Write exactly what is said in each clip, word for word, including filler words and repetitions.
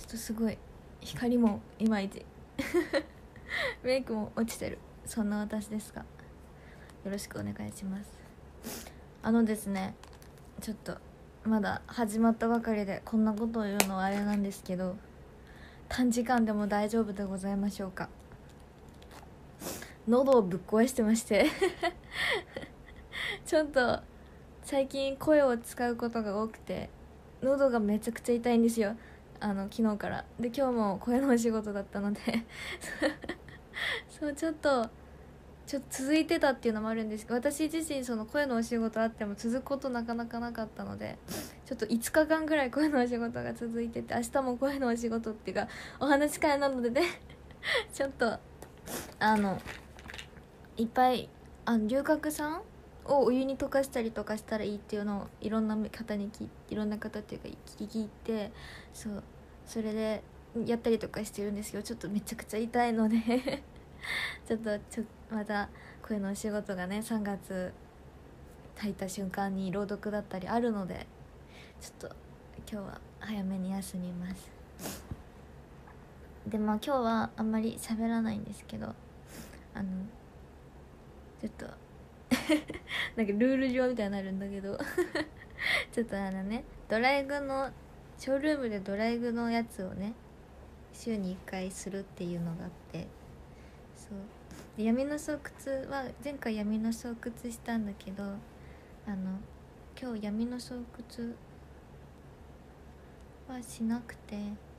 っとすごい光もいまいちメイクも落ちてる、そんな私ですがよろしくお願いします。あのですね、ちょっとまだ始まったばかりでこんなことを言うのはあれなんですけど、短時間でも大丈夫でございましょうか。喉をぶっ壊してましてちょっと最近声を使うことが多くて喉がめちゃくちゃ痛いんですよ、あの昨日からで。今日も声のお仕事だったのでそうちょっとちょっと続いてたっていうのもあるんですけど、私自身その声のお仕事あっても続くことなかなかなかったので、ちょっといつかかんぐらい声のお仕事が続いてて、明日も声のお仕事っていうかお話し会なのでねちょっとあのいっぱいあの龍角散をお湯に溶かしたりとかしたらいいっていうのをいろんな方に聞いいろんな方っていうか聞いて、そうそれでやったりとかしてるんですけど、ちょっとめちゃくちゃ痛いのでちょっとちょまた声のお仕事がねさんがつ入った瞬間に朗読だったりあるので、ちょっと今日は早めに休みます。でまあ今日はあんまり喋らないんですけど、あのちょっとなんかルール上みたいになるんだけどちょっとあのねドライブのショールームでドライブのやつをね週にいっかいするっていうのがあって、そうで闇の巣窟は前回闇の巣窟したんだけど、あの今日闇の巣窟はしなくて、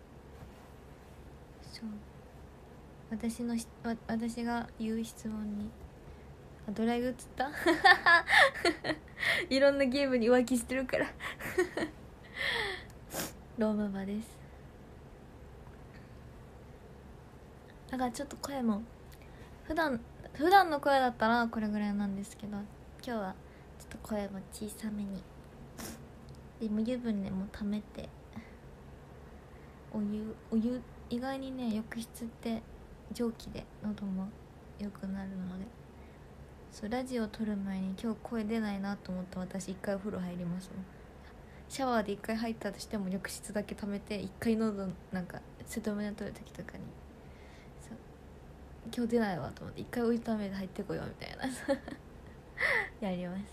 そう私のしわ私が言う質問にあドライブっつったいろんなゲームに浮気してるからローママです。だからちょっと声も普段普段の声だったらこれぐらいなんですけど、今日はちょっと声も小さめにでも湯船も溜めて、お湯お湯意外にね浴室って蒸気で喉も良くなるので、そうラジオ撮る前に今日声出ないなと思って私一回お風呂入りますもん。シャワーで一回入ったとしても浴室だけ溜めて一回喉なんか外胸取る時とかにそう今日出ないわと思って一回お湯ためて入ってこようみたいなやります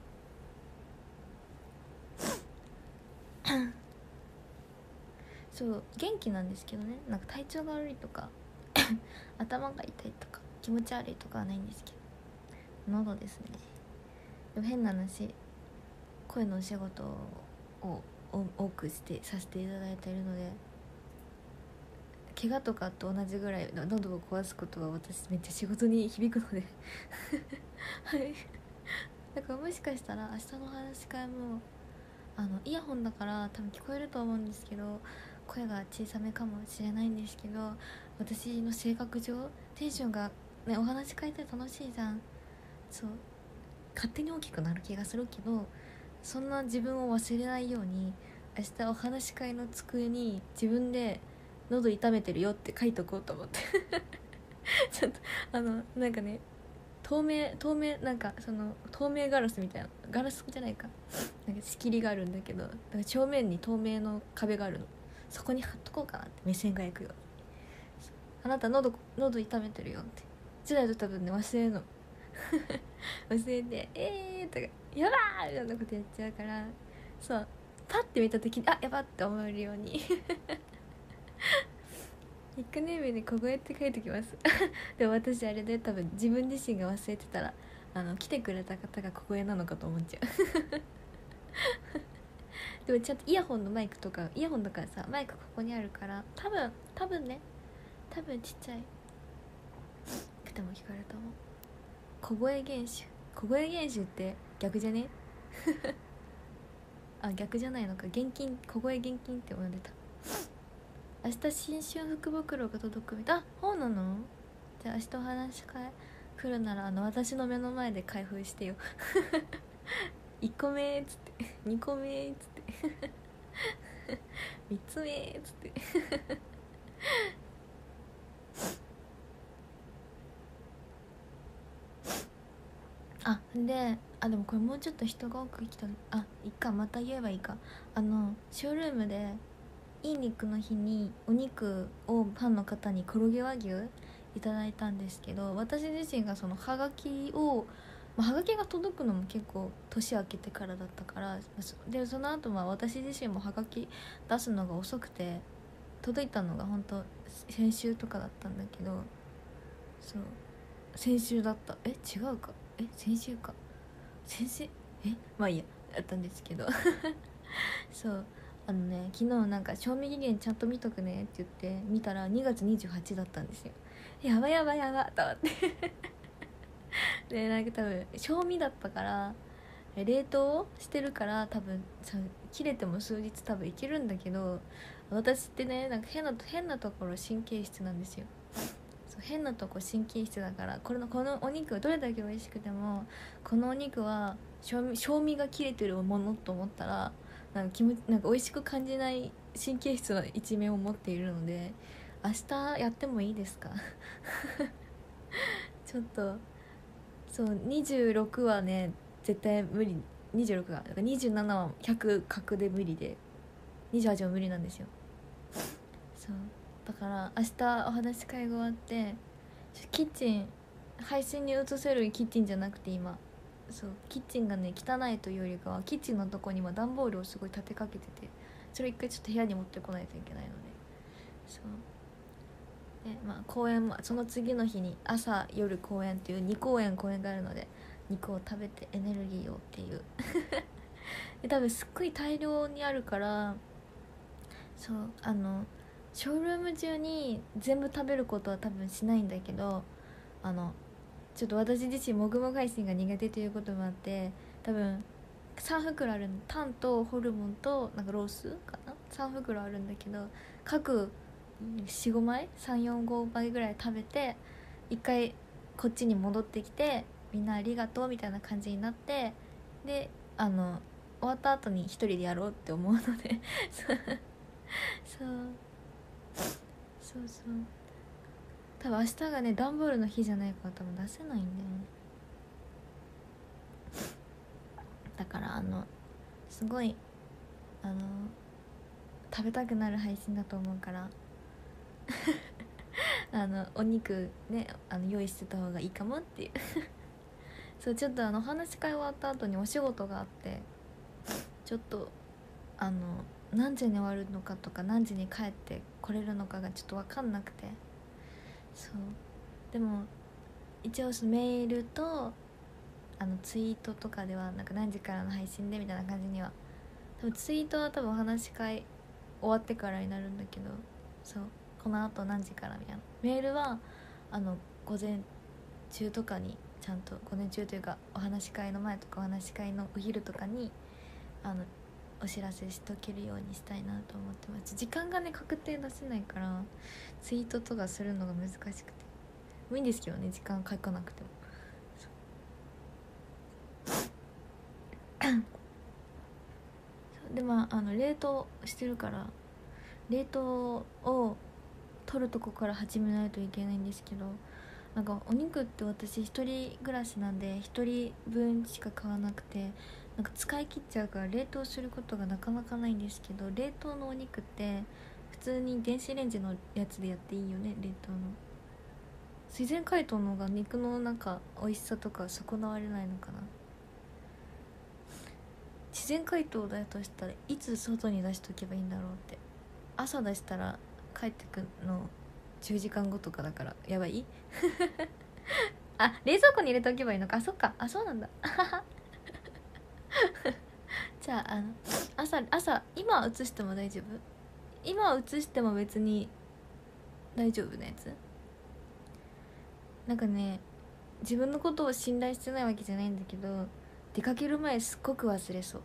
そう元気なんですけどね、なんか体調が悪いとか頭が痛いとか気持ち悪いとかはないんですけど、喉ですね。でも変な話、声のお仕事を多くしてさせていただいているので、怪我とかと同じぐらい喉を壊すことは私めっちゃ仕事に響くのではいだからもしかしたら明日の話し会もあのイヤホンだから多分聞こえると思うんですけど、声が小さめかもしれないんですけど、私の性格上テンションがね、お話し会って楽しいじゃん。そう勝手に大きくなる気がするけど、そんな自分を忘れないように明日お話し会の机に自分で喉痛めてるよって書いとこうと思ってちょっとあのなんかね透明透明なんかその透明ガラスみたいなガラスじゃないかなんか仕切りがあるんだけど、なんか正面に透明の壁があるの、そこに貼っとこうかなって目線がいくように、あなた喉喉痛めてるよってじゃないと多分ね忘れるの忘れてえーとかやばーみたいなことやっちゃうから、そうパッて見た時にあやばって思えるようにニックネームに小声って書いてきますでも私あれで多分自分自身が忘れてたらあの来てくれた方が小声なのかと思っちゃうでもちゃんとイヤホンのマイクとかイヤホンだからさマイクここにあるから多分多分ね多分ちっちゃいくても聞こえると思う。小声厳守小声厳守って逆じゃねあ逆じゃないのか、現金小声現金って呼んでた。明日新春福袋が届くみたい。あ、そうなの？じゃあ明日お話し会来るならあの私の目の前で開封してよいっこめっつってにこめっつってみっつめっつってあであでもこれもうちょっと人が多く来たあいっかまた言えばいいか。あのショールームでいい肉の日にお肉をファンの方に黒毛和牛いただいたんですけど、私自身がそのハガキを、まあ、ハガキが届くのも結構年明けてからだったから、でその後は私自身もハガキ出すのが遅くて、届いたのが本当先週とかだったんだけど、そう先週だった、え違うか、え先週か先週えまあいいやだったんですけどそうあのね、昨日なんか賞味期限ちゃんと見とくねって言って見たらにがつにじゅうはちだったんですよ。やばやばやばと思ってでなんか多分賞味だったから冷凍してるから多分切れても数日多分いけるんだけど、私ってねなんか変な変なところ神経質なんですよ。そう変なとこ神経質だから、これのこのお肉どれだけ美味しくてもこのお肉は賞味賞味が切れてるものと思ったらなんか気持ちなんか美味しく感じない神経質な一面を持っているので、明日やってもいいですかちょっとそうにじゅうろくはね絶対無理、にじゅうろくがだからにじゅうななはひゃく角で無理でにじゅうはちも無理なんですよ。そうだから明日お話し会が終わってキッチン配信に移せるキッチンじゃなくて今そうキッチンがね汚いというよりかはキッチンのとこには段ボールをすごい立てかけてて、それ一回ちょっと部屋に持ってこないといけないので、そうでまあ公演もその次の日に朝夜公演っていうに公演公演があるので肉を食べてエネルギーをっていうで多分すっごい大量にあるからそうあのショールーム中に全部食べることは多分しないんだけど、あのちょっと私自身もぐもぐ配信が苦手ということもあって多分さん袋あるの、タンとホルモンとなんかロースかなさん袋あるんだけど各 よん,ご 枚 さん,よん,ご 枚ぐらい食べて一回こっちに戻ってきてみんなありがとうみたいな感じになって、であの終わった後に一人でやろうって思うのでそうそうそう多分明日がね段ボールの日じゃないから多分出せないんだよね。だからあのすごいあの食べたくなる配信だと思うからあのお肉ねあの用意してた方がいいかもっていうそうちょっとあの話し会終わった後にお仕事があってちょっとあの何時に終わるのかとか何時に帰って来れるのかがちょっと分かんなくて、そうでも一応そのメールとあのツイートとかではなんか何時からの配信でみたいな感じには多分ツイートは多分お話し会終わってからになるんだけど、そうこの後何時からみたいなメールはあの午前中とかにちゃんと午前中というかお話し会の前とかお話し会のお昼とかにあのお知らせしとけるようにしたいなと思ってます。時間がね確定出せないからツイートとかするのが難しくてもういいんですけどね、時間書かなくてもでまああの冷凍してるから冷凍を取るとこから始めないといけないんですけど、なんかお肉って私一人暮らしなんで一人分しか買わなくてなんか使い切っちゃうから冷凍することがなかなかないんですけど、冷凍のお肉って普通に電子レンジのやつでやっていいよね。冷凍の自然解凍の方が肉のなんか美味しさとか損なわれないのかな。自然解凍だとしたらいつ外に出しとけばいいんだろうって。朝出したら帰ってくのじゅうじかんごとかだからやばいあ、冷蔵庫に入れておけばいいのか。あ、そっか。あ、そうなんだじゃあ、あの朝朝今映しても大丈夫？今映しても別に大丈夫なやつ？なんかね自分のことを信頼してないわけじゃないんだけど出かける前すっごく忘れそう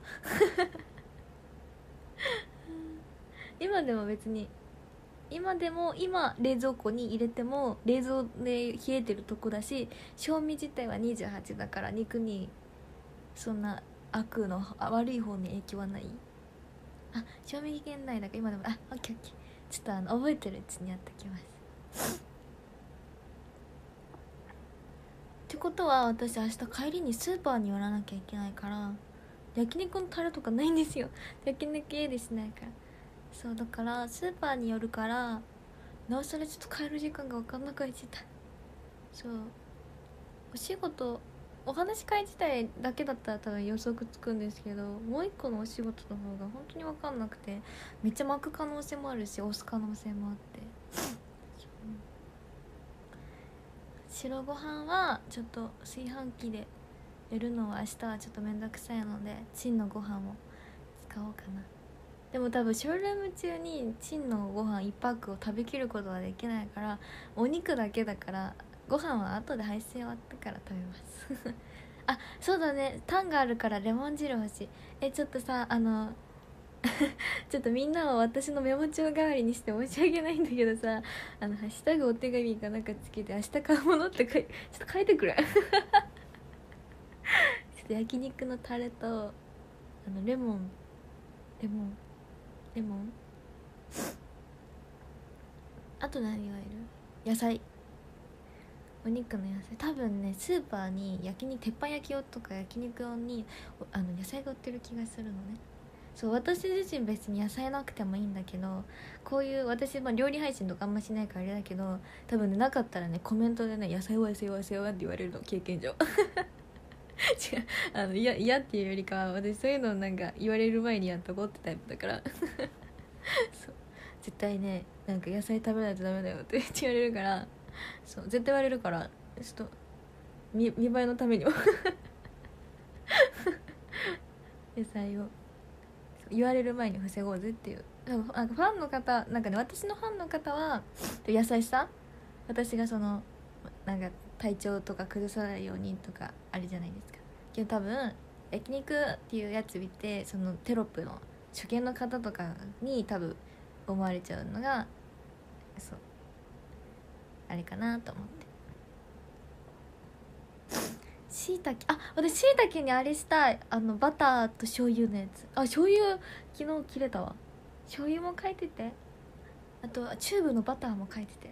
今でも別に今でも今冷蔵庫に入れても冷蔵で冷えてるとこだし、賞味自体はにじゅうはちだから肉にそんな悪の悪い方に影響はない。あ、賞味期限内だから今でもあ、オッケーオッケー、ちょっとあの覚えてるうちにやってきますってことは私明日帰りにスーパーに寄らなきゃいけないから焼肉のタレとかないんですよ。焼肉家でしないからそうだからスーパーによるからなおさらちょっと帰る時間が分かんなくなっちゃった。そうお仕事お話し会自体だけだったら多分予測つくんですけど、もう一個のお仕事の方が本当に分かんなくて、めっちゃ巻く可能性もあるし押す可能性もあって白ご飯はちょっと炊飯器でやるのは明日はちょっとめんどくさいのでチンのご飯を使おうかな。でも多分ショールーム中にチンのご飯いちパックを食べきることはできないから、お肉だけだからご飯は後で配信終わってから食べますあ、そうだね、タンがあるからレモン汁欲しい。え、ちょっとさ、あのちょっとみんなを私のメモ帳代わりにして申し訳ないんだけどさ、あのハッシュタグお手紙かなんかつけて明日買うものって書いちょっと書いてくれちょっと焼肉のタレとあのレモンレモンレモンあと何がいる？野菜、お肉の野菜、多分ねスーパーに焼肉鉄板焼き用とか焼肉用にあの野菜が売ってる気がするのね。そう私自身別に野菜なくてもいいんだけど、こういう私、まあ、料理配信とかあんましないからあれだけど、多分ねなかったらねコメントでね野菜は野菜は野菜はって言われるの、経験上違う、あの嫌嫌っていうよりかは私そういうのなんか言われる前にやっとこうってタイプだからそう絶対ねなんか野菜食べないとダメだよって言われるから、そう絶対言われるからちょっと見見栄えのためにも野菜を言われる前に防ごうぜっていう。なんかファンの方なんかね、私のファンの方は優しさ、私がそのなんか体調とか崩さないようにとかあるじゃないですか。けど多分焼肉っていうやつ見てそのテロップの初見の方とかに多分思われちゃうのがそうあれかなと思って。しいたけ、あ、私しいたけにあれしたい、あのバターと醤油のやつ。あ、醤油昨日切れたわ。醤油も書いてて、あとチューブのバターも書いてて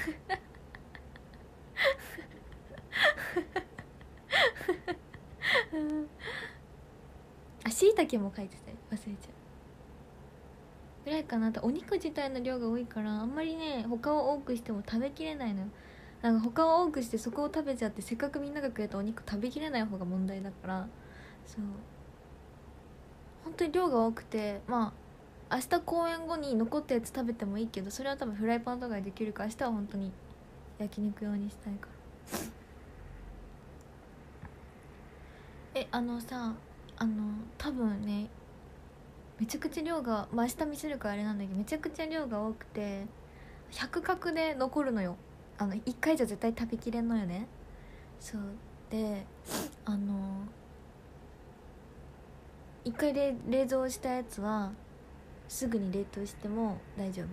あ、しいたけも書いてて忘れちゃうぐらいかなと。お肉自体の量が多いからあんまりね他を多くしても食べきれないのよ。なんか他を多くしてそこを食べちゃって、せっかくみんながくれたお肉食べきれない方が問題だから、そう本当に量が多くて、まあ明日公演後に残ったやつ食べてもいいけど、それは多分フライパンとかでできるから明日は本当に焼肉用にしたいからえ、あのさ、あの多分ねめちゃくちゃ量が、まあ、明日見せるからあれなんだけどめちゃくちゃ量が多くてひゃく角で残るのよ。あのいっかいじゃ絶対食べきれんのよね。そうで、あのいっかい冷冷蔵したやつはすぐに冷凍しても大丈夫？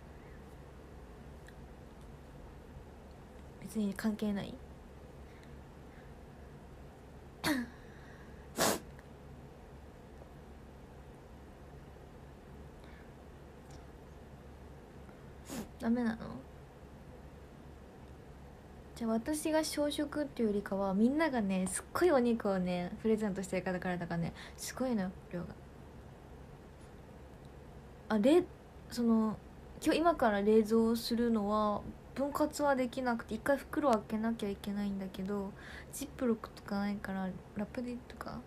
別に関係ない？ダメなの？じゃあ私が小食っていうよりかはみんながねすっごいお肉をねプレゼントしてる方からだからねすごいのよ量が。あれその今日今から冷蔵するのは分割はできなくて一回袋開けなきゃいけないんだけどジップロックとかないからラップでとか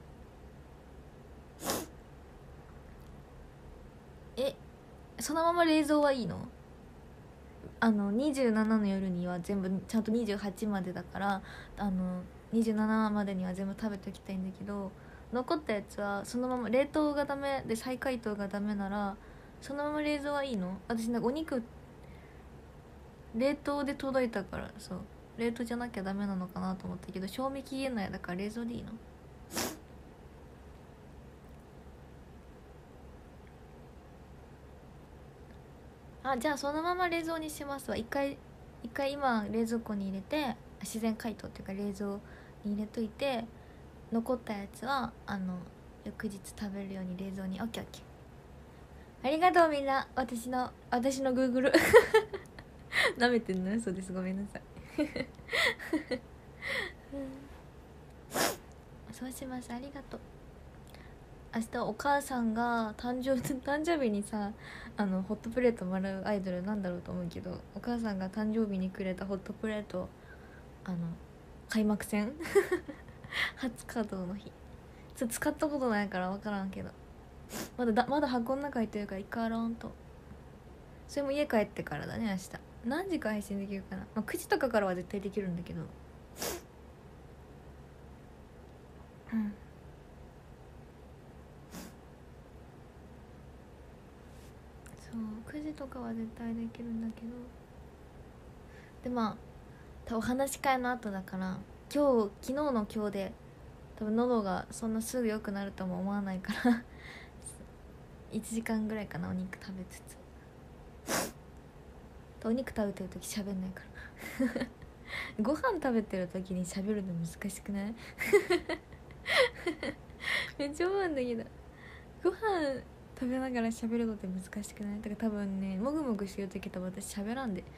えそのまま冷蔵はいいの？あのにじゅうしちの夜には全部ちゃんとにじゅうはちまでだからあのにじゅうしちまでには全部食べておきたいんだけど、残ったやつはそのまま冷凍がダメで再解凍がダメならそのまま冷蔵はいいの？私なんかお肉冷凍で届いたからそう冷凍じゃなきゃダメなのかなと思ったけど賞味期限内だから冷蔵でいいの？あ、じゃあそのまま冷蔵にしますわ。一回一回今冷蔵庫に入れて自然解凍っていうか冷蔵に入れといて残ったやつはあの翌日食べるように冷蔵に。オッケーオッケー、ありがとうみんな。私の私のグーグルなめてんの嘘です、ごめんなさいそうします、ありがとう。 明日お母さんが誕生誕生日にさ、あのホットプレートもらうアイドルなんだろうと思うけど、お母さんが誕生日にくれたホットプレート、あの開幕戦初稼働の日、それ使ったことないから分からんけど、まだだまだ箱の中入ってるから一回洗わんと。それも家帰ってからだね。明日何時から配信できるかな、まあ、くじとかからは絶対できるんだけど、うんそうくじとかは絶対できるんだけど、でまあお話し会の後だから、今日昨日の今日で多分喉がそんなすぐ良くなるとも思わないからいちじかんぐらいかな、お肉食べつつ。お肉食べてる時喋んないからご飯食べてる時に喋るの難しくないめっちゃ思うんだけど、ご飯食べながら喋るのって難しくない？だから多分ね、もぐもぐしてる時と私喋らんで、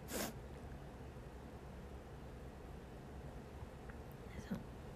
そう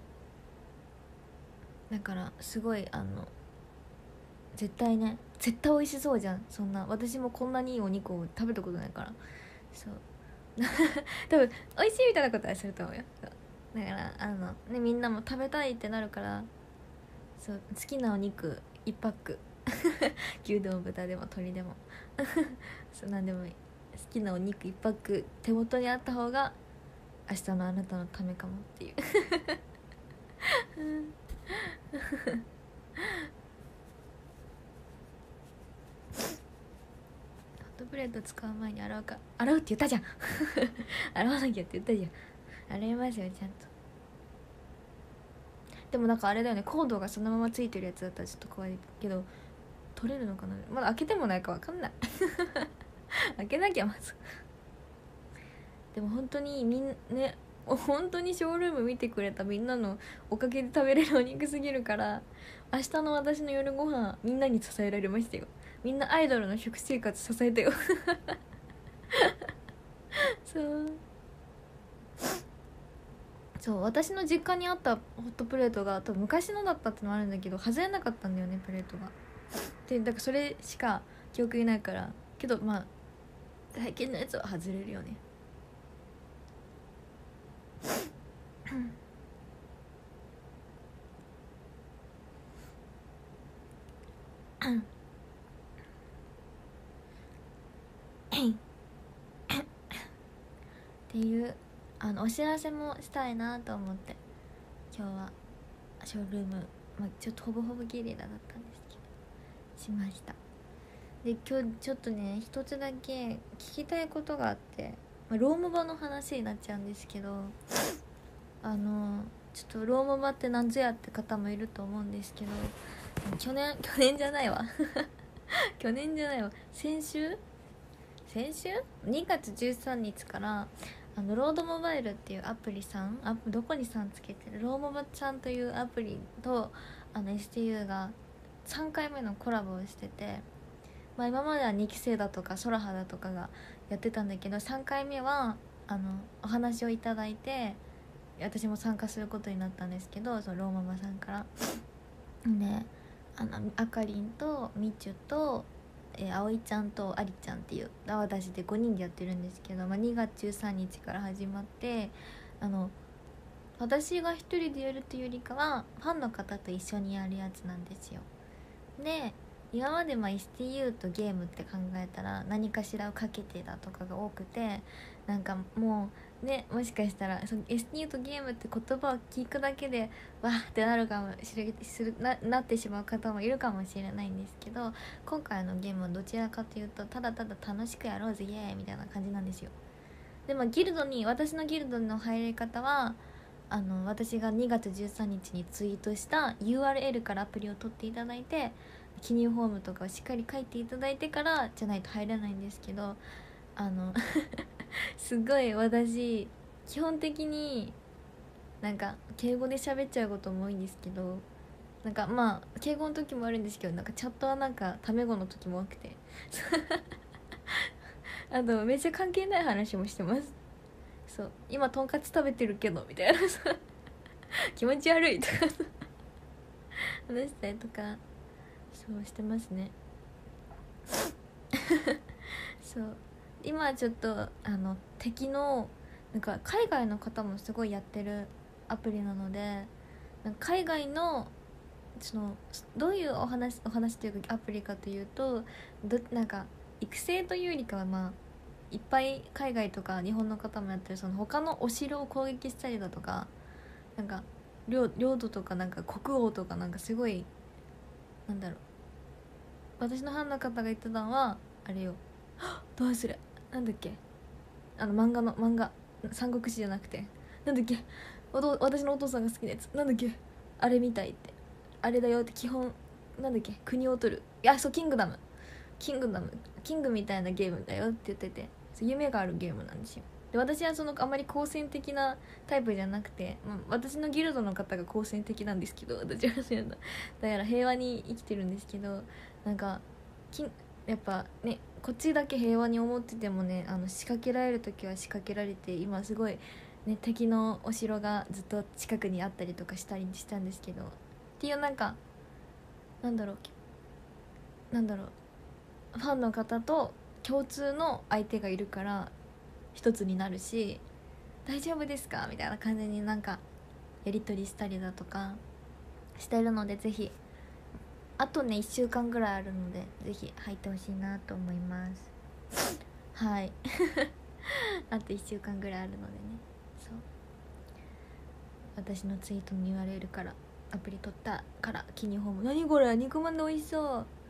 だからすごいあの絶対ね、絶対美味しそうじゃん。そんな私もこんなにいいお肉を食べたことないから、そう多分美味しいみたいなことはすると思うよ。そうだからあのね、みんなも食べたいってなるから、そう好きなお肉いちパック牛丼豚でも鶏でもそうなんでもいい、好きなお肉いちパック手元にあった方が明日のあなたのためかもっていうホットプレート使う前に洗うか、洗うって言ったじゃん洗わなきゃって言ったじゃん。洗いますよちゃんと。でもなんかあれだよね、コードがそのままついてるやつだったらちょっと怖いけど、取れるのかな。まだ開けてもないか分かんない開けなきゃまずでも本当にみんなね、本当にショールーム見てくれたみんなのおかげで食べれるお肉すぎるから、明日の私の夜ご飯みんなに支えられましたよ。みんなアイドルの食生活支えたよそうそう私の実家にあったホットプレートが多分昔のだったってのもあるんだけど、外れなかったんだよねプレートが。でだからそれしか記憶にないから、けどまあ最近のやつは外れるよねっていうあのお知らせもしたいなと思って、今日はショールーム、まあ、ちょっとほぼほぼゲリラだったんですけどしました。で今日ちょっとね一つだけ聞きたいことがあって、まあ、ローモバの話になっちゃうんですけど、あのちょっとローモバって何ぞやって方もいると思うんですけど、去年去年じゃないわ去年じゃないわ先週先週にがつじゅうさんにちからあのロードモバイルっていうアプリさん、あどこにさんつけてるローモバちゃんというアプリとあの エスティーユー がさんかいめのコラボをしてて、まあ、今まではにき生だとか空葉だとかがやってたんだけど、さんかいめはあのお話をいただいて私も参加することになったんですけど、そのローママさんからね、あのあかりんとみちゅと、えー、あおいちゃんとありちゃんっていう私でごにんでやってるんですけど、まあ、にがつじゅうさんにちから始まって、あの私が一人でやるというよりかはファンの方と一緒にやるやつなんですよ。で今までまあ エスティーユー とゲームって考えたら何かしらをかけてだとかが多くて、なんかもうね、もしかしたらその エスティーユー とゲームって言葉を聞くだけでわーってなるかもしれする な, なってしまう方もいるかもしれないんですけど、今回のゲームはどちらかというとただただ楽しくやろうぜイエーイみたいな感じなんですよ。でもギルドに私のギルドの入り方はあの私がにがつじゅうさんにちにツイートした ユーアールエル からアプリを取っていただいて記入フォームとかをしっかり書いていただいてからじゃないと入れないんですけど、あのすごい私基本的になんか敬語で喋っちゃうことも多いんですけど、なんかまあ敬語の時もあるんですけど、なんかチャットはなんかタメ語の時も多くてあとめっちゃ関係ない話もしてます。そう今とんかつ食べてるけどみたいな気持ち悪いとか話したりとかそうしてますねそう今はちょっとあの敵のなんか海外の方もすごいやってるアプリなので、なんか海外のそのどういうお話お話というかアプリかというと、どなんか育成というよりかは、まあいっぱい海外とか日本の方もやってるその他のお城を攻撃したりだとか、なんか 領, 領土とかなんか国王とかなんかすごいなんだろう、私のファンの方が言ってたのはあれよどうするなんだっけ、あの漫画の漫画三国志じゃなくてなんだっけ、おと私のお父さんが好きなやつなんだっけ、あれみたいって、あれだよって、基本なんだっけ、国を取る、いやそうキングダムキングダムキングみたいなゲームだよって言ってて、夢があるゲームなんですよ。で私はそのあまり好戦的なタイプじゃなくて、まあ、私のギルドの方が好戦的なんですけど、私はそういうのだから平和に生きてるんですけど、なんかきやっぱねこっちだけ平和に思っててもね、あの仕掛けられる時は仕掛けられて、今すごいね敵のお城がずっと近くにあったりとかしたりしたんですけど、っていうなんかなんだろうなんだろうファンの方と共通の相手がいるから一つになるし、大丈夫ですかみたいな感じになんかやり取りしたりだとかしてるので、ぜひあとねいっしゅうかんぐらいあるのでぜひ入ってほしいなと思いますはいあといっしゅうかんぐらいあるのでね、そう私のツイートに言われるからアプリ取ったからキニホーム、何これ肉まんで美味しそう、お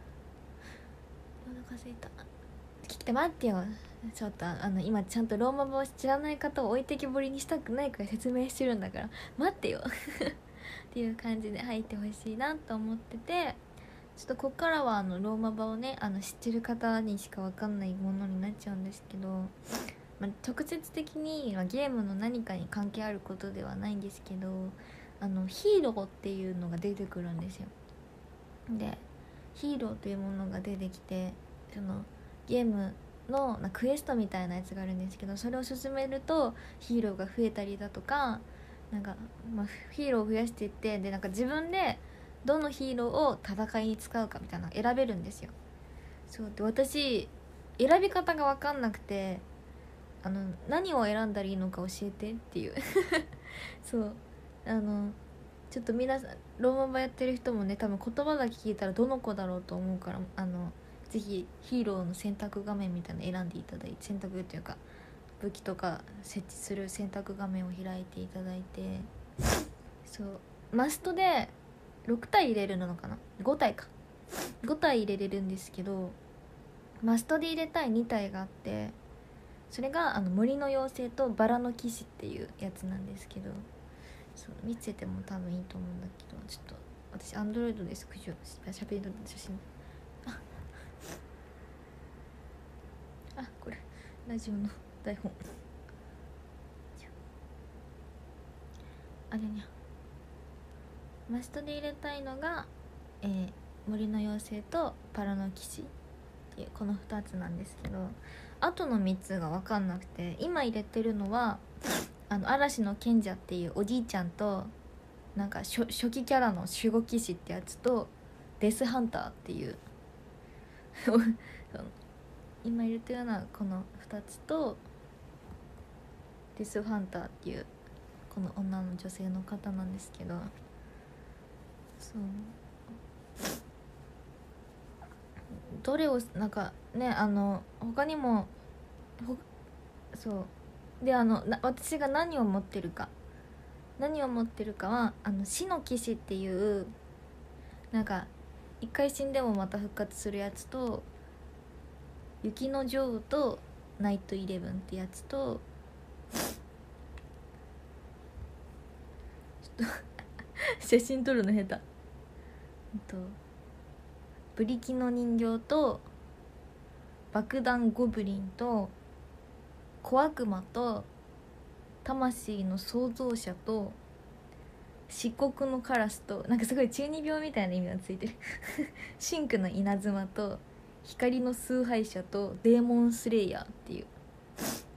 腹すいた、来て待ってよ、ちょっとあの今ちゃんとローマ語を知らない方を置いてきぼりにしたくないから説明してるんだから待ってよっていう感じで入ってほしいなと思ってて、ちょっとこっからはあのローマ語をねあの知ってる方にしか分かんないものになっちゃうんですけど、まあ、直接的にはゲームの何かに関係あることではないんですけど、あのヒーローっていうのが出てくるんですよ。でヒーローというものが出てきて、そのゲームのなクエストみたいなやつがあるんですけど、それを進めるとヒーローが増えたりだとか、なんか、まあ、ヒーローを増やしていって、でなんか自分でどのヒーローを戦いに使うかみたいなの選べるんですよ。そうで私選び方が分かんなくて、あの何を選んだらいいのか教えてっていうそうあのちょっと皆さんローマ語やってる人もね多分言葉だけ聞いたらどの子だろうと思うから、あのぜひヒーローの選択画面みたいなの選んでいただいて、選択というか武器とか設置する選択画面を開いていただいて、そうマストでろく体入れるのかな、ご体かご体入れれるんですけど、マストで入れたいに体があって、それがあの森の妖精とバラの騎士っていうやつなんですけど、そう見せても多分いいと思うんだけど、ちょっと私アンドロイドでスクショしゃべりの写真ああこれラジオの台本あれにゃマストで入れたいのが、えー、森の妖精とバラの騎士っていうこのふたつなんですけど、あとのみっつが分かんなくて、今入れてるのはあの嵐の賢者っていうおじいちゃんと、なんか 初, 初期キャラの守護騎士ってやつとデスハンターっていう今入れてるのはこのふたつと、デスハンターっていうこの女の女性の方なんですけど、そうどれをなんかねあの他にもほそうであのな私が何を持ってるか何を持ってるかはあの死の騎士っていうなんか一回死んでもまた復活するやつと、雪の女王とナイトイレブンってやつと、ちょっと写真撮るの下手、とブリキの人形と爆弾ゴブリンと小悪魔と魂の創造者と漆黒のカラスと、なんかすごい中二病みたいな意味がついてる真紅の稲妻と光の崇拝者とデーモンスレイヤーっていう、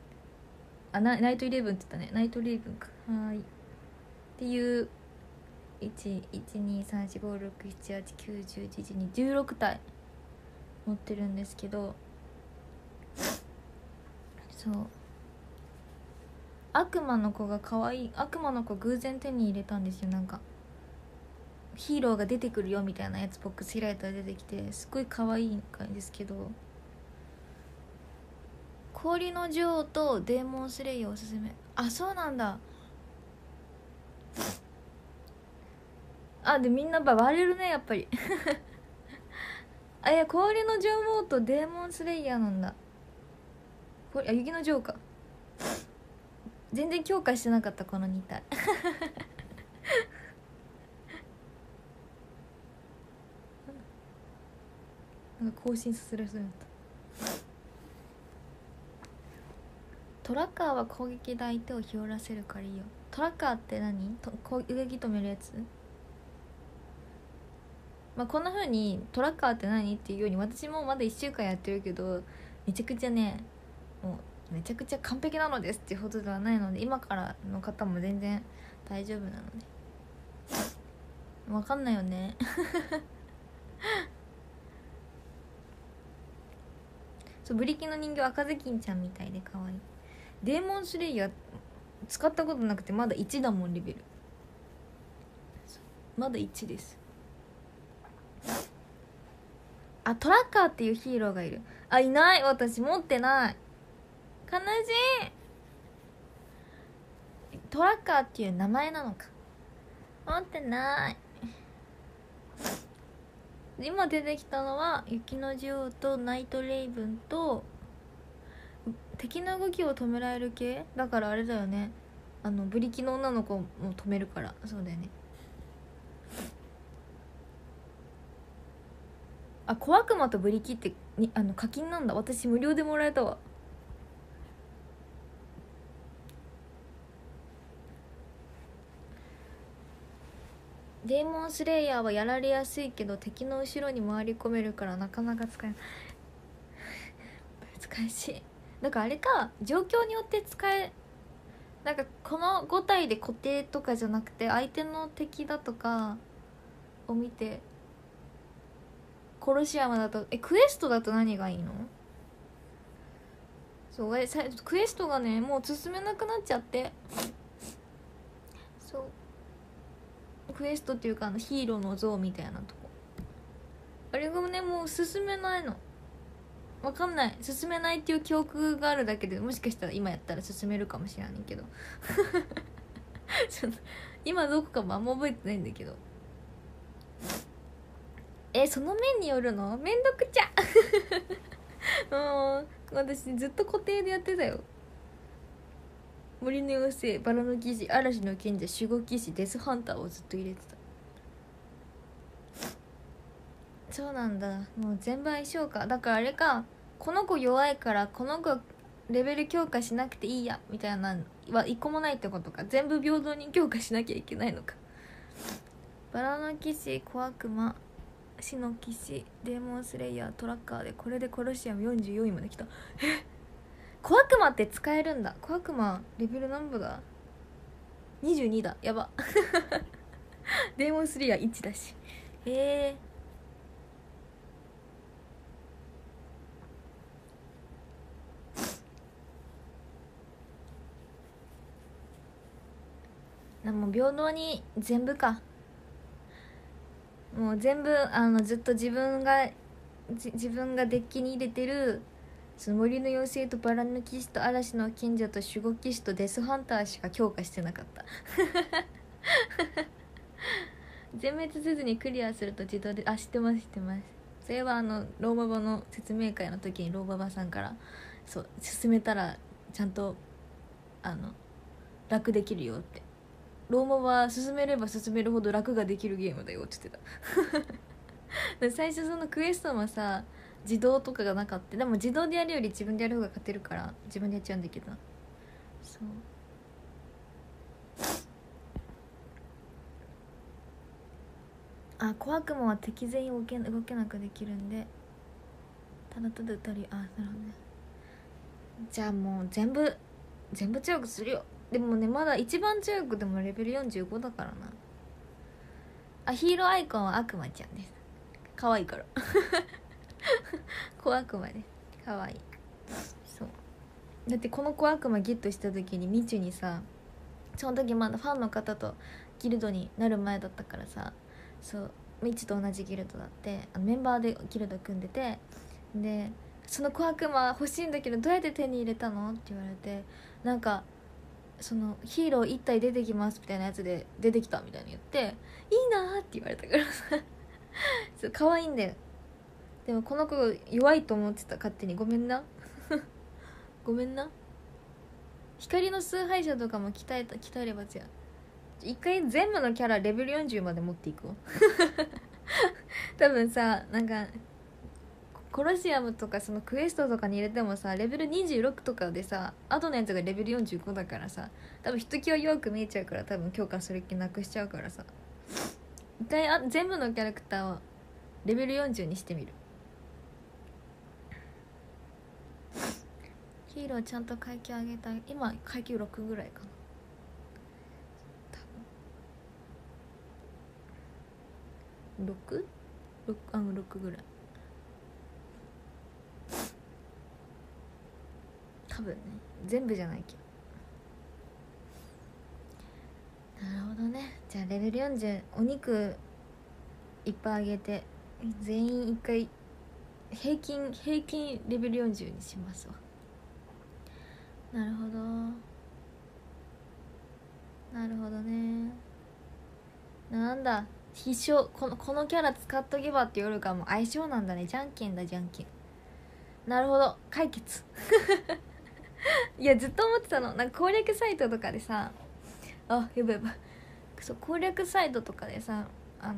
あナイトイレブンって言ったね、ナイトイレブンか、はーいっていういちいちにさんしごろくしちはちきゅうじゅういちじゅうにじゅうろくたい持ってるんですけど、そう悪魔の子が可愛い悪魔の子偶然手に入れたんですよ。なんかヒーローが出てくるよみたいなやつボックス開いたら出てきてすっごい可愛いんですけど、氷の女王とデーモンスレイヤーおすすめ。あ、そうなんだ。あ、でみんな割れるねやっぱりあ、いや氷の女王とデーモンスレイヤーなんだ。これあ雪の女王か。全然強化してなかったこのにたいなんか更新させられそうになった。トラッカーは攻撃で相手を日和らせるからいいよ。トラッカーって何？と攻撃止めるやつ？まあこんな風にトラッカーって何っていうように私もまだいっしゅうかんやってるけど、めちゃくちゃねもうめちゃくちゃ完璧なのですっていうほどではないので、今からの方も全然大丈夫なので分かんないよねそう、ブリキの人形赤ずきんちゃんみたいで可愛い。デーモンスレイヤー使ったことなくてまだいちだもんレベル。まだいちです。あ、トラッカーっていうヒーローがいる。あ、いない。私持ってない。悲しい。トラッカーっていう名前なのか。持ってない。今出てきたのは雪の女王とナイトレイブンと敵の動きを止められる系だからあれだよね。あのブリキの女の子も止めるから。そうだよね。あ、小悪魔とブリキってにあの課金なんだ。私無料でもらえたわ。デーモンスレイヤーはやられやすいけど敵の後ろに回り込めるからなかなか使えない難しい。だからあれか、状況によって使え、なんかこのご体で固定とかじゃなくて相手の敵だとかを見て。コロシアムだとえクエストだと何がいいの？そうえさクエストがねもう進めなくなっちゃって、そうクエストっていうかあのヒーローの像みたいなとこ、あれがねもう進めないの。わかんない、進めないっていう記憶があるだけで、もしかしたら今やったら進めるかもしれないけどちょっと今どこかもあんま覚えてないんだけど、えその面によるのめんどくちゃもう私ずっと固定でやってたよ。森の妖精、バラの騎士、嵐の賢者、守護騎士、デスハンターをずっと入れてた。そうなんだ。もう全部相性か。だからあれか、この子弱いからこの子レベル強化しなくていいやみたいなのは一個もないってことか。全部平等に強化しなきゃいけないのか。バラの騎士、小悪魔、死の騎士、デーモンスレイヤー、トラッカーでこれでコロシアムよんじゅうよんいまで来た。え小悪魔って使えるんだ。小悪魔レベル何部だ？にじゅうにだ。やばデーモンスレイヤーいちだし。えーもう平等に全部か。もう全部あのずっと自分が自分がデッキに入れてるその森の妖精とバラの騎士と嵐の賢者と守護騎士とデスハンターしか強化してなかった全滅せずにクリアすると自動で、あ、知ってます知ってます。それはあのローマバの説明会の時にローマバさんからそう進めたらちゃんとあの楽できるよって、ローマは進めれば進めるほど楽ができるゲームだよって言ってた最初そのクエストもさ自動とかがなかった。でも自動でやるより自分でやる方が勝てるから自分でやっちゃうんだけど、そうあ、小悪魔は敵全員動け、動けなくできるんでただただ歌り、あ、なるほどね。じゃあもう全部全部強くするよ。でもねまだ一番強くでもレベルよんじゅうごだからな。 あ、ヒーローアイコンは悪魔ちゃんです。可愛いから小悪魔です可愛い。そうだってこの小悪魔ゲットした時にみちゅにさ、その時まだファンの方とギルドになる前だったからさ、そうみちと同じギルドだって、あのメンバーでギルド組んでて、でその小悪魔欲しいんだけどどうやって手に入れたのって言われて、なんかそのヒーロー一体出てきますみたいなやつで出てきたみたいに言って、いいなーって言われたからさそう可愛いんだよ。でもこの子弱いと思ってた、勝手にごめんなごめんな。光の崇拝者とかも鍛えた鍛えればじゃ一回全部のキャラレベルよんじゅうまで持っていくわ多分さ、なんかコロシアムとかそのクエストとかに入れてもさレベルにじゅうろくとかでさ、後のやつがレベルよんじゅうごだからさ、多分ひときわ弱く見えちゃうから、多分強化する気なくしちゃうからさ、一回あ全部のキャラクターをレベルよんじゅうにしてみる。ヒーローちゃんと階級上げたい。今階級ろくぐらいかな多分。 ろく? ろく? あのろくぐらい多分ね、全部じゃないけど。なるほどね。じゃあレベルよんじゅう、お肉いっぱいあげて全員一回平均平均レベルよんじゅうにしますわ。なるほどなるほどね。なんだ必勝、このこのキャラ使っとけばってよるかも相性なんだね。じゃんけんだじゃんけん。なるほど解決いやずっと思ってたの。なんか攻略サイトとかでさ、あやばいやばい、そう攻略サイトとかでさ、あの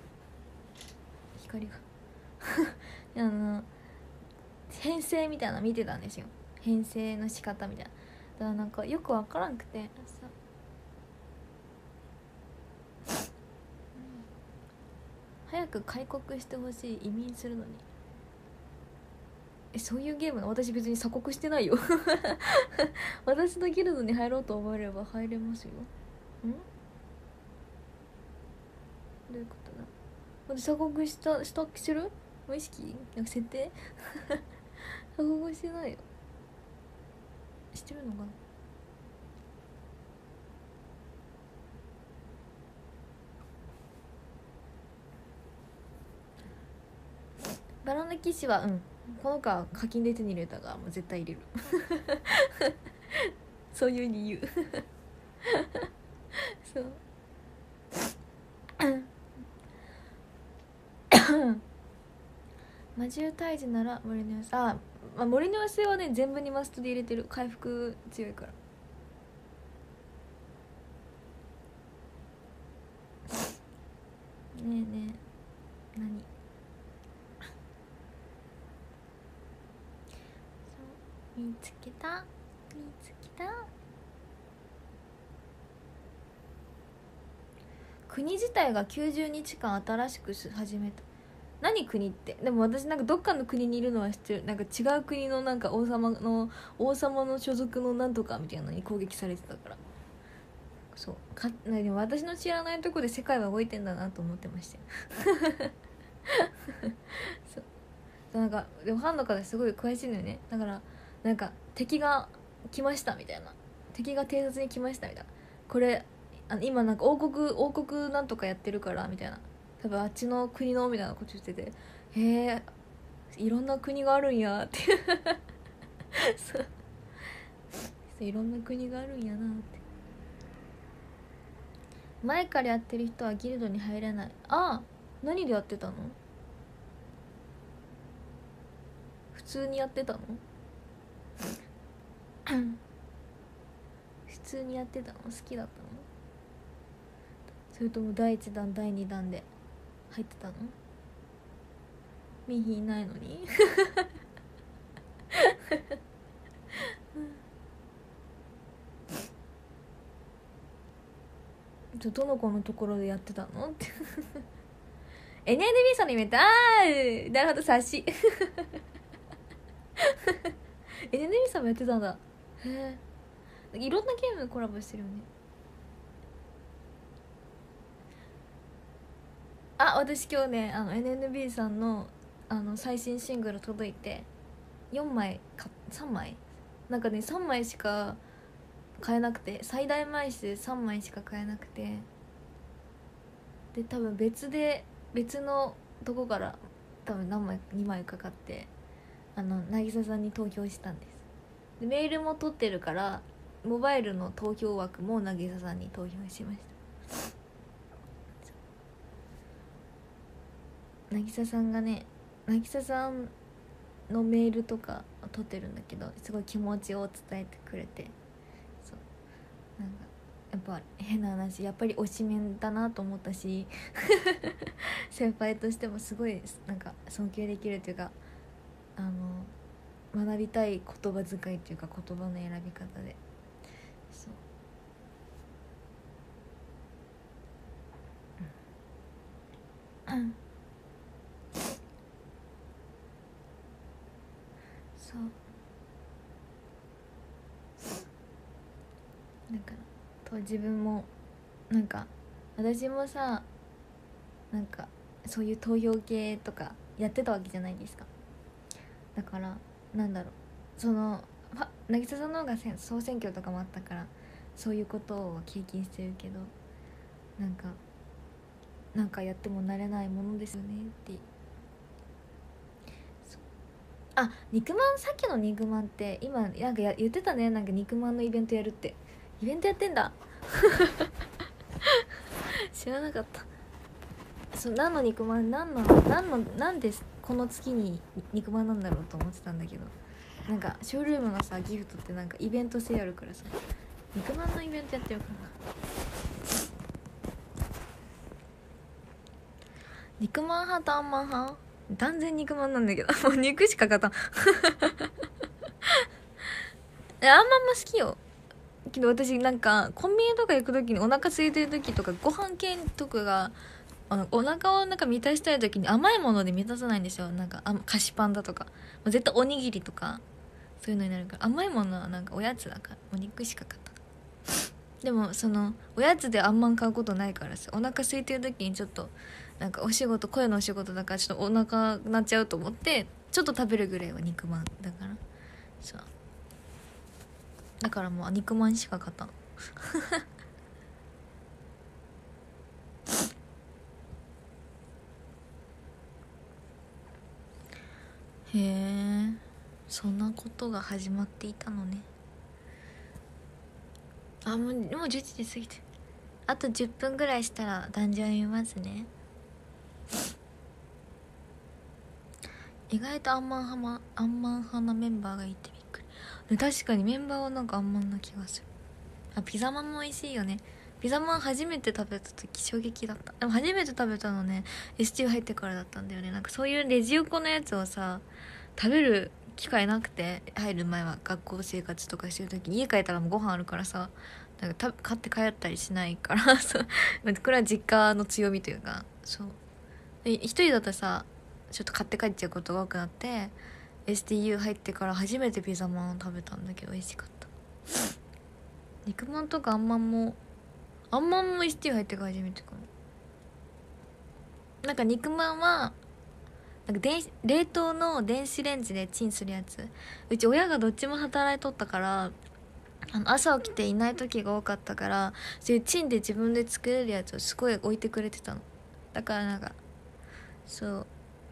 光があの編成みたいなの見てたんですよ。編成の仕方みたいな。だからなんかよくわからんくてさ、早く開国してほしい、移民するのに。え、そういうゲームの？私別に鎖国してないよ私のギルドに入ろうと思えれば入れますよ。ん？どういうことだ？私鎖国したしたしてる？無意識？なんか設定鎖国してないよ。してるのかな？バラの騎士はうんこの子は課金で手に入れたからもう絶対入れるそういう理由そう魔獣退治なら森の寄せ、あ、まあ、森の寄せはね全部にマストで入れてる。回復強いから。ねえねえ何そう見つけた見つけた。国自体がきゅうじゅうにちかん新しく始めた。何国って。でも私なんかどっかの国にいるのは知ってる。なんか違う国のなんか王様の王様の所属のなんとかみたいなのに攻撃されてたから、そうか。でも私の知らないとこで世界は動いてんだなと思ってましたそうなんかでもファンの方すごい詳しいのよね。だからなんか敵が来ましたみたいな、敵が偵察に来ましたみたいな、これあの今なんか王国王国なんとかやってるからみたいな、多分あっちの国のみたいなこと言ってて、へえいろんな国があるんやってそういろんな国があるんやなって。前からやってる人はギルドに入れない。ああ何でやってたの？普通にやってたの？普通にやってたの？好きだったの？それともだいいちだんだいにだんで入ってたの？ミヒいないのにどの子のところでやってたのってエヌエヌビー さんのイベント、あーなるほど察しエヌエヌビー さんもやってたんだ。へえ、いろんなゲームコラボしてるよね。 あ、私今日ねあの エヌエヌビー さんのあの最新シングル届いてよんまいかさんまいなんかねさんまいしか買えなくて、最大枚数さんまいしか買えなくて、で多分別で別のとこから多分何枚にまいかかってあの渚さんに投票したんです。でメールも取ってるからモバイルの投票枠も渚さんに投票しました。渚さんがね渚さんのメールとか取ってるんだけどすごい気持ちを伝えてくれて、そうなんかやっぱ変な話やっぱり推しメンだなと思ったし先輩としてもすごいなんか尊敬できるというかあの学びたい言葉遣いというか言葉の選び方で、そう、うん、そうだからと自分もなんか私もさなんかそういう投票系とかやってたわけじゃないですか。だからなんだろうその渚さんの方が総選挙とかもあったからそういうことを経験してるけど、なんかなんかやってもなれないものですよねって。あ、肉まん、さっきの肉まんって今なんかや言ってたね、なんか肉まんのイベントやるって。イベントやってんだ知らなかった。そう何の肉まん何の何のなんでこの月に肉まんなんだろうと思ってたんだけど、なんかショールームのさギフトってなんかイベント性あるからさ肉まんのイベントやってるかな。肉まん派とあんまん派？断然肉まんなんだけどもう肉しか勝たんあんまんも好きよけど、私なんかコンビニとか行く時にお腹空いてる時とかご飯系とかがあのお腹をなんか満たしたい時に甘いもので満たさないんですよ。なんかあ菓子パンだとか絶対おにぎりとかそういうのになるから、甘いものはなんかおやつだからお肉しか買ったでもそのおやつであんまん買うことないからさ、お腹空いてる時にちょっとなんかお仕事声のお仕事だからちょっとお腹なっちゃうと思ってちょっと食べるぐらいは肉まんだからそうだからもう肉まんしか買ったのへえ、そんなことが始まっていたのね。あ、もうもうじゅういちじ過ぎて、あとじゅっぷんぐらいしたらダンジョン見ますね。意外とアンマン派まアンマン派なメンバーがいてびっくり。確かにメンバーはなんかアンマンな気がする。あ、ピザマンも美味しいよね。ピザマン初めて食べた時衝撃だった。でも初めて食べたのね エスティー 入ってからだったんだよね。なんかそういうレジ横のやつをさ食べる機会なくて、入る前は学校生活とかしてる時に家帰ったらもうご飯あるからさなんか買って帰ったりしないからそうこれは実家の強みというか、そうで一人だとさちょっと買って帰っちゃうことが多くなって エスティーユー 入ってから初めてピザマンを食べたんだけど美味しかった肉まんとかあんまんもあんまんも エスティーユー 入ってから初めてかも。なんか肉まんはなんか電冷凍の電子レンジでチンするやつ、うち親がどっちも働いとったからあの朝起きていない時が多かったから、そういうチンで自分で作れるやつをすごい置いてくれてたの。だからなんかそう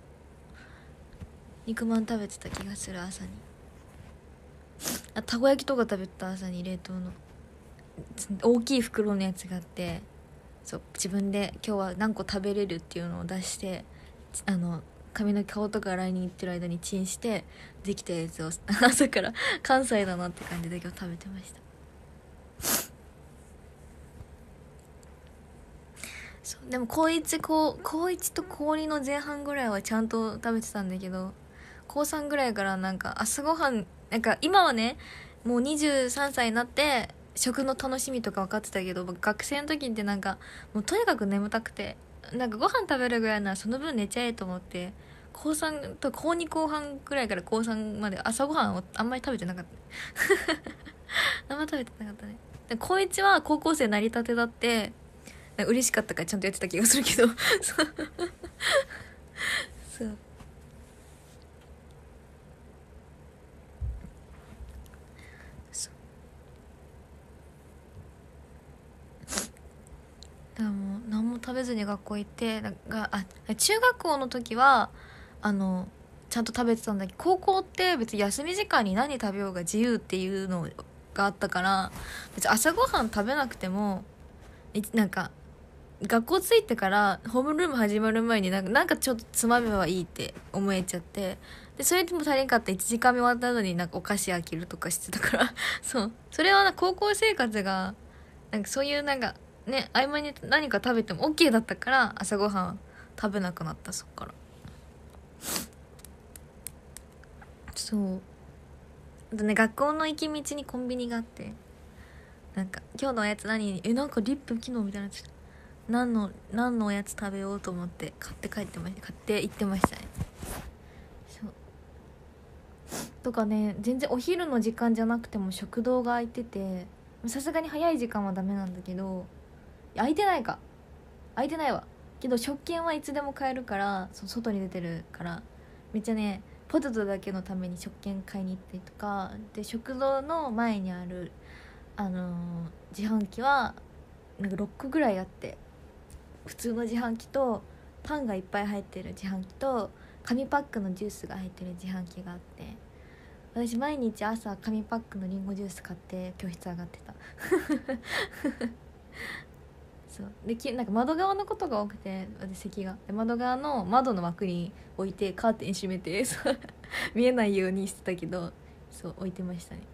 肉まん食べてた気がする。朝にあたこ焼きとか食べた朝に冷凍の大きい袋のやつがあって、そう自分で今日は何個食べれるっていうのを出してあの髪の顔とか洗いに行ってる間にチンしてできたやつを朝から関西だなって感じで今日食べてました。そうでも高一高高一と高にの前半ぐらいはちゃんと食べてたんだけど、高さんぐらいからなんか朝ごはんなんか今はねもうにじゅうさんさいになって食の楽しみとか分かってたけど、学生の時ってなんかもうとにかく眠たくてなんかご飯食べるぐらいならその分寝ちゃえと思って高さんと高に後半ぐらいから高さんまで朝ごはんをあんまり食べてなかったあんま食べてなかったね。で高いちは高校生なりたてだってか嬉しかったからちゃんとやってた気がするけどそうそうでも何も食べずに学校行ってなんかあ中学校の時はあのちゃんと食べてたんだけど、高校って別に休み時間に何食べようが自由っていうのがあったから、別に朝ごはん食べなくてもなんか学校着いてからホームルーム始まる前になんかなんかちょっとつまめばいいって思えちゃって、でそれでも足りんかったいちじかんめ終わったのになんかお菓子飽きるとかしてたからそうそれはな高校生活がなんかそういうなんかね合間に何か食べても OK だったから朝ごはん食べなくなった。そっからそうあとね、学校の行き道にコンビニがあって、なんか今日のおやつ何えなんかリップ昨日みたいなやつ何の何のおやつ食べようと思って買って帰ってました買って行ってましたね。そうとかね、全然お昼の時間じゃなくても食堂が空いてて、さすがに早い時間はダメなんだけど、空いてないか空いてないわけど食券はいつでも買えるから、そ外に出てるからめっちゃねポテトだけのために食券買いに行ったりとかで、食堂の前にあるあのー、自販機はなんかろっこぐらいあって、普通の自販機とパンがいっぱい入ってる自販機と紙パックのジュースが入ってる自販機があって、私毎日朝紙パックのリンゴジュース買って教室上がってたそうできなんか窓側のことが多くて、私席がで窓側の窓の枠に置いてカーテン閉めてそう見えないようにしてたけど、そう置いてましたね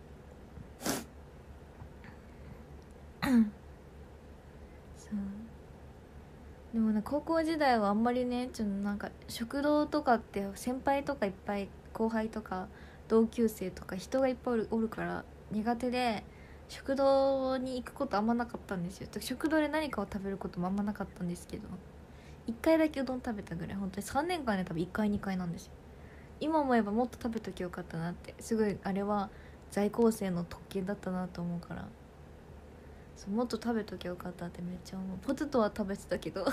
そうでもね高校時代はあんまりねちょっとなんか食堂とかって先輩とかいっぱい後輩とか同級生とか人がいっぱいおる、おるから苦手で食堂に行くことあんまなかったんですよ。食堂で何かを食べることもあんまなかったんですけど、いっかいだけうどん食べたぐらい、本当にさんねんかんで多分いっかいにかいなんですよ。今思えばもっと食べときゃよかったなって、すごいあれは在校生の特権だったなと思うから、そうもっと食べときゃよかったってめっちゃ思う。ポテトは食べてたけど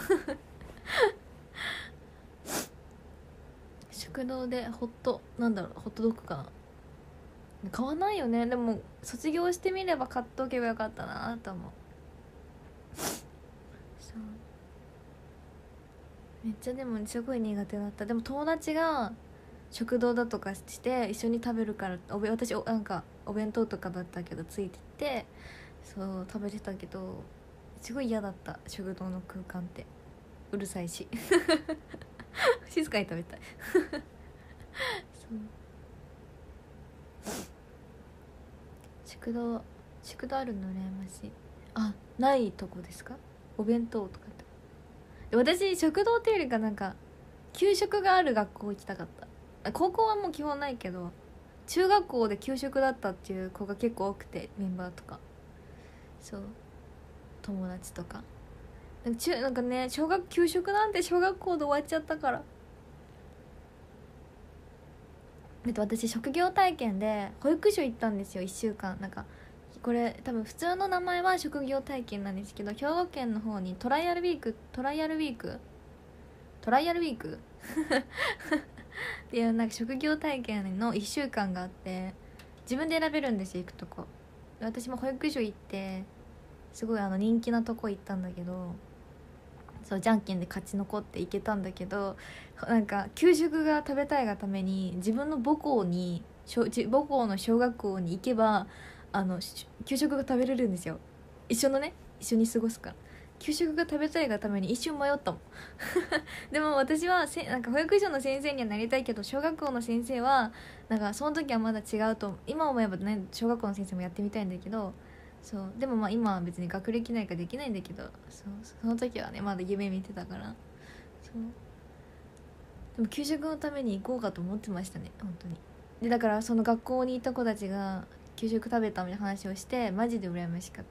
食堂でホットなんだろうホットドッグかな、買わないよね。でも卒業してみれば買っとけばよかったなと思う。そうめっちゃでもすごい苦手だった。でも友達が食堂だとかして一緒に食べるからおべ私おなんかお弁当とかだったけどついてってそう食べてたけど、すごい嫌だった。食堂の空間ってうるさいし静かに食べたいそう食堂食堂あるの羨ましい。あないとこですか？お弁当とかって私食堂っていうよりかなんか給食がある学校行きたかった。高校はもう基本ないけど中学校で給食だったっていう子が結構多くて、メンバーとかそう友達とかなんか中なんかね小学給食なんて小学校で終わっちゃったから。えっと私職業体験で保育所行ったんですよいっしゅうかん。なんかこれ多分普通の名前は職業体験なんですけど、兵庫県の方にトライアルウィークトライアルウィークトライアルウィークっていうなんか職業体験のいっしゅうかんがあって、自分で選べるんですよ行くとこ。私も保育所行ってすごいあの人気なとこ行ったんだけど、そうじゃんけんで勝ち残って行けたんだけど、なんか給食が食べたいがために自分の母校に母校の小学校に行けばあの給食が食べれるんですよ。一緒のね一緒に過ごすから給食が食べたいがために一瞬迷ったもんでも私はせなんか保育所の先生にはなりたいけど小学校の先生はなんかその時はまだ違うと今思えばね小学校の先生もやってみたいんだけど、そうでもまあ今は別に学歴ないからできないんだけど、そうその時はねまだ夢見てたから、そうでも給食のために行こうかと思ってましたね本当に。でだからその学校に行った子たちが給食食べたみたいな話をしてマジで羨ましかった。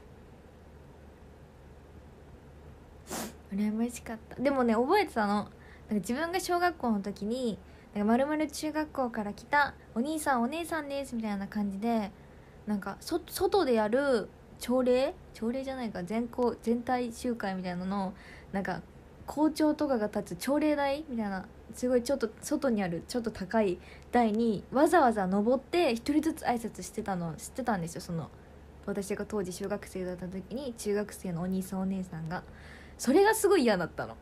羨ましかった。でもね覚えてたの、なんか自分が小学校の時になんか丸々中学校から来たお兄さんお姉さんですみたいな感じでなんかそ外でやる朝礼朝礼じゃないか全校全体集会みたいなののなんか校長とかが立つ朝礼台みたいなすごいちょっと外にあるちょっと高い台にわざわざ登って一人ずつ挨拶してたの知ってたんですよ。その私が当時小学生だった時に中学生のお兄さんお姉さんがそれがすごい嫌だったの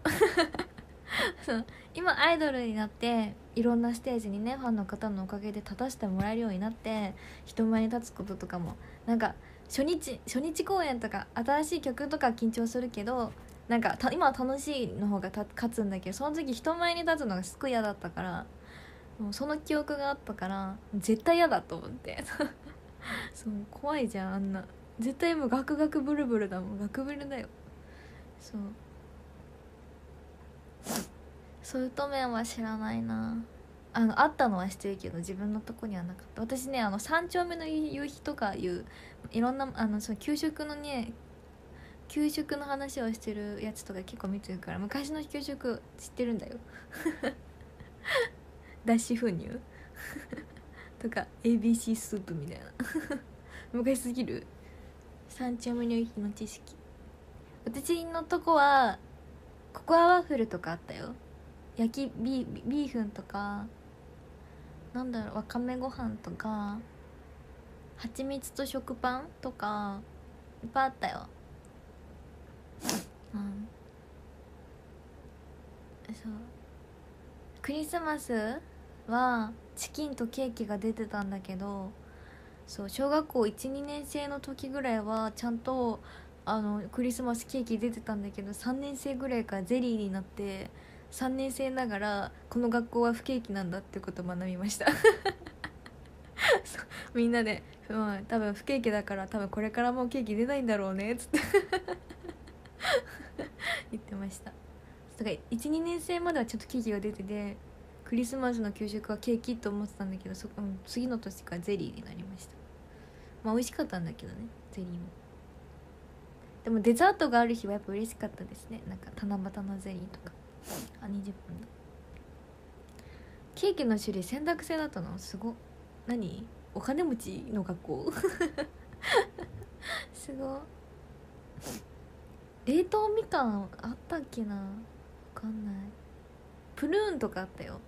今アイドルになっていろんなステージにねファンの方のおかげで立たせてもらえるようになって人前に立つこととかもなんか初日初日公演とか新しい曲とか緊張するけどなんかた今は楽しいの方がた勝つんだけどその時人前に立つのがすっごい嫌だったからもうその記憶があったから絶対嫌だと思ってそう怖いじゃんあんな絶対もうガクガクブルブルだもんガクブルだよ。そうソルト麺は知らないなあのあったのは知ってるけど自分のとこにはなかった。私ねあの三丁目の夕日とかいういろんなあのその給食のね給食の話をしてるやつとか結構見てるから昔の給食知ってるんだよ脱脂粉乳とか エービーシー スープみたいな昔すぎる三丁目の夕日の知識。私のとこはココアワッフルとかあったよ。焼きビービーフンとかなんだろうわかめご飯とか蜂蜜と食パンとかいっぱいあったよ。うんそうクリスマスはチキンとケーキが出てたんだけどそう小学校 いちにねん生の時ぐらいはちゃんとあのクリスマスケーキ出てたんだけどさんねん生ぐらいからゼリーになってさんねん生ながらこの学校は不景気なんだってことを学びましたみんなで、うん、多分不景気だから多分これからもうケーキ出ないんだろうねっつって言ってました。だから いちにねん生まではちょっとケーキが出ててクリスマスの給食はケーキと思ってたんだけどそ、うん、次の年からゼリーになりました。まあ美味しかったんだけどねゼリーも。でもデザートがある日はやっぱ嬉しかったですね。なんか七夕のゼリーとかあにじゅっぷんでケーキの種類選択制だったのすご。何お金持ちの学校すご。冷凍みかんあったっけなわかんない。プルーンとかあったよ。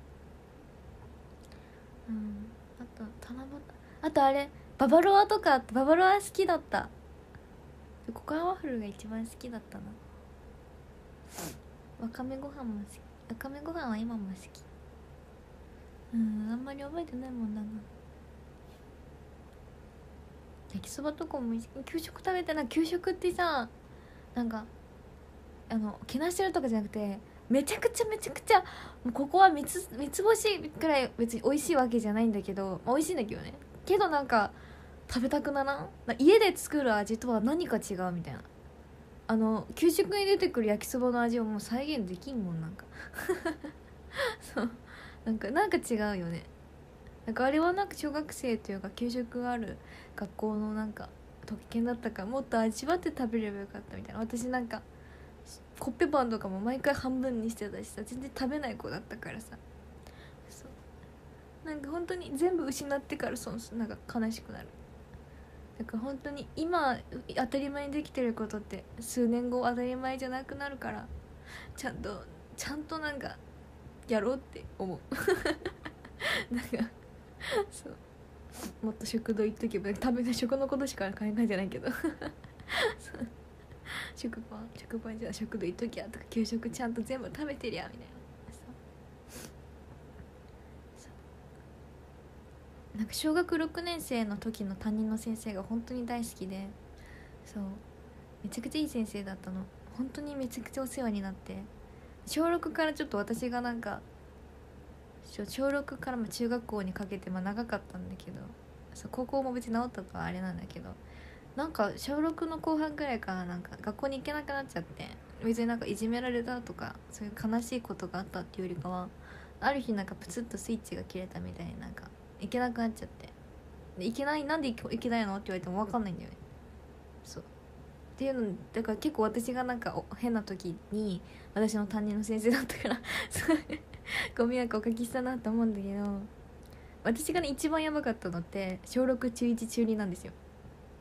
うんあと七夕あとあれババロアとかババロア好きだった。ココアワッフルが一番好きだったな。わかめご飯も好き。わかめご飯は今も好き。うんあんまり覚えてないもんだな。焼きそばとかも給食食べてな給食ってさなんかあのけなしてるとかじゃなくてめちゃくちゃめちゃくちゃもうここは三つ三つ星くらい別に美味しいわけじゃないんだけど、まあ、美味しいんだけどねけどなんか食べたくならん家で作る味とは何か違うみたいな。あの給食に出てくる焼きそばの味をもう再現できんもんなんかそうなんかなんか違うよね。なんかあれはなんか小学生というか給食がある学校のなんか特権だったからもっと味わって食べればよかったみたいな。私なんかコッペパンとかも毎回半分にしてたしさ全然食べない子だったからさそうなんか本当に全部失ってからそのなんか悲しくなる。だから本当に今当たり前にできてることって数年後当たり前じゃなくなるからちゃんとちゃんとなんかやろうって思うなんかそうもっと食堂行っとけば食べた食のことしか考えてないけど食パン食パンじゃ食堂行っときゃとか給食ちゃんと全部食べてりゃみたいななんか小学ろくねん生の時の担任の先生が本当に大好きでそうめちゃくちゃいい先生だったの。本当にめちゃくちゃお世話になって小ろくからちょっと私がなんか小ろくからまあ中学校にかけてまあ長かったんだけどそう高校も別に治ったとはあれなんだけどなんか小ろくの後半くらいからなんか学校に行けなくなっちゃって別になんかいじめられたとかそういう悲しいことがあったっていうよりかはある日なんかプツッとスイッチが切れたみたいになんか行けなくなっちゃってで行けないなんで行けないのって言われても分かんないんだよね。そうっていうのだから結構私がなんか変な時に私の担任の先生だったからご迷惑おかけしたなと思うんだけど私がね一番やばかったのって小ろく中いち中になんですよ。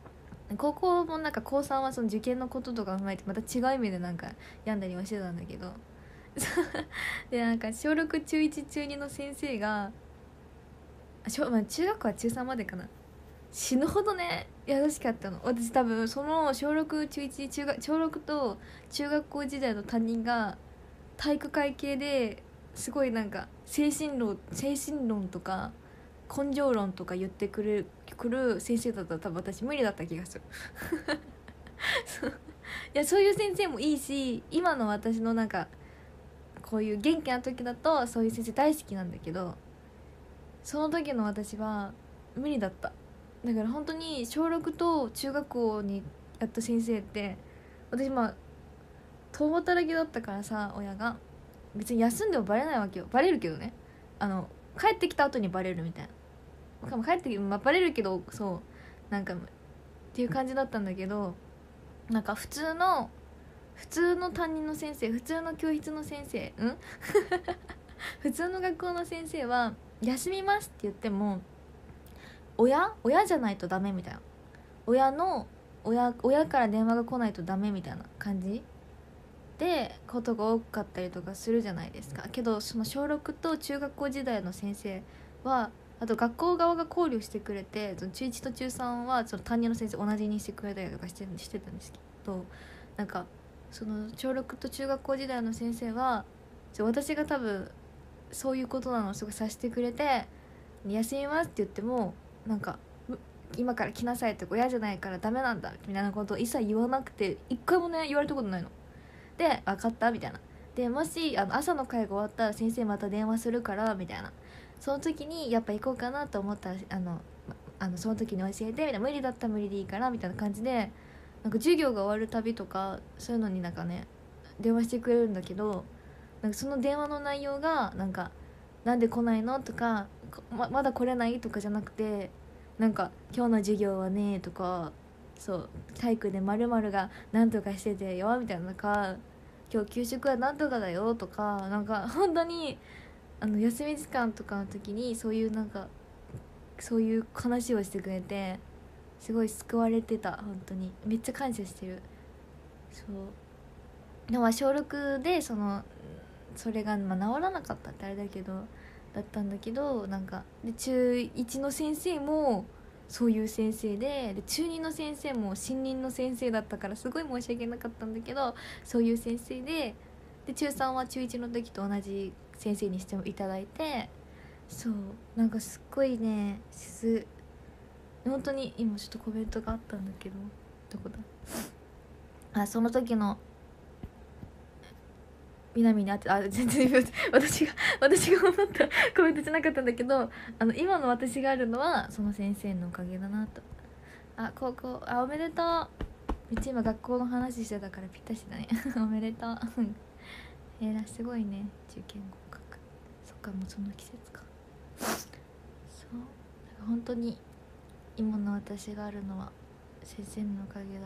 高校もなんか高さんはその受験のこととか踏まえてまた違う意味でなんか病んだりはしてたんだけどでなんか小ろく中いち中にの先生が小、まあ、中学校は中さんまでかな、死ぬほどね優しかったの。私多分その小ろく中いち中学小ろくと中学校時代の担任が体育会系ですごいなんか精神論精神論とか根性論とか言ってくるくる先生だったら多分私無理だった気がするそういやそういう先生もいいし、今の私のなんかこういう元気な時だとそういう先生大好きなんだけど、その時の私は無理だった。だから本当に小ろくと中学校にやった先生って、私まあ共働きだったからさ、親が別に休んでもバレないわけよ。バレるけどね、あの帰ってきた後にバレるみたいな、帰ってきて、まあ、バレるけど、そうなんかっていう感じだったんだけど、なんか普通の普通の担任の先生、普通の教室の先生ん普通の学校の先生は休みますって言っても親親じゃないとダメみたいな、親の親親から電話が来ないとダメみたいな感じでことが多かったりとかするじゃないですか。けどその小ろくと中学校時代の先生は、あと学校側が考慮してくれて、その中いちと中さんはその担任の先生同じにしてくれたりとかしてしてたんですけど、なんかその小ろくと中学校時代の先生は私が多分そういうことなのをすごい察してくれて、休みますって言ってもなんか今から来なさいとか親じゃないからダメなんだみたいなことを一切言わなくて、一回もね言われたことないので、分かったみたいな、でもしあの朝の会が終わったら先生また電話するからみたいな、その時にやっぱ行こうかなと思ったらあのあのその時に教えてみたいな、無理だったら無理でいいからみたいな感じで、なんか授業が終わるたびとかそういうのになんかね電話してくれるんだけど、なんかその電話の内容がなんかなんで来ないのとか ま, まだ来れないとかじゃなくて、なんか今日の授業はねとか、そう体育で〇〇がなんとかしててよみたいな、か今日給食はなんとかだよとか、なんか本当にあの休み時間とかの時にそういうなんかそういう話をしてくれて、すごい救われてた。本当にめっちゃ感謝してる。そうでも小ろくでそのそれが、まあ、治らなかったってあれだけどだったんだけど、なんかで中いちの先生もそういう先生 で, で中にの先生も新任の先生だったからすごい申し訳なかったんだけど、そういう先生 で, で中さんは中いちの時と同じ先生にしていただいて、そうなんかすっごいねす本当に今ちょっとコメントがあったんだけど、どこだあ、その時の南にあって、あ全然私が私が思ったコメントじゃなかったんだけど、あの今の私があるのはその先生のおかげだなと。あ高校あおめでとう。めっちゃ今学校の話してたからぴったしだねおめでとうえー、すごいね受験合格。そっかもうその季節かそう本当に今の私があるのは先生のおかげだ。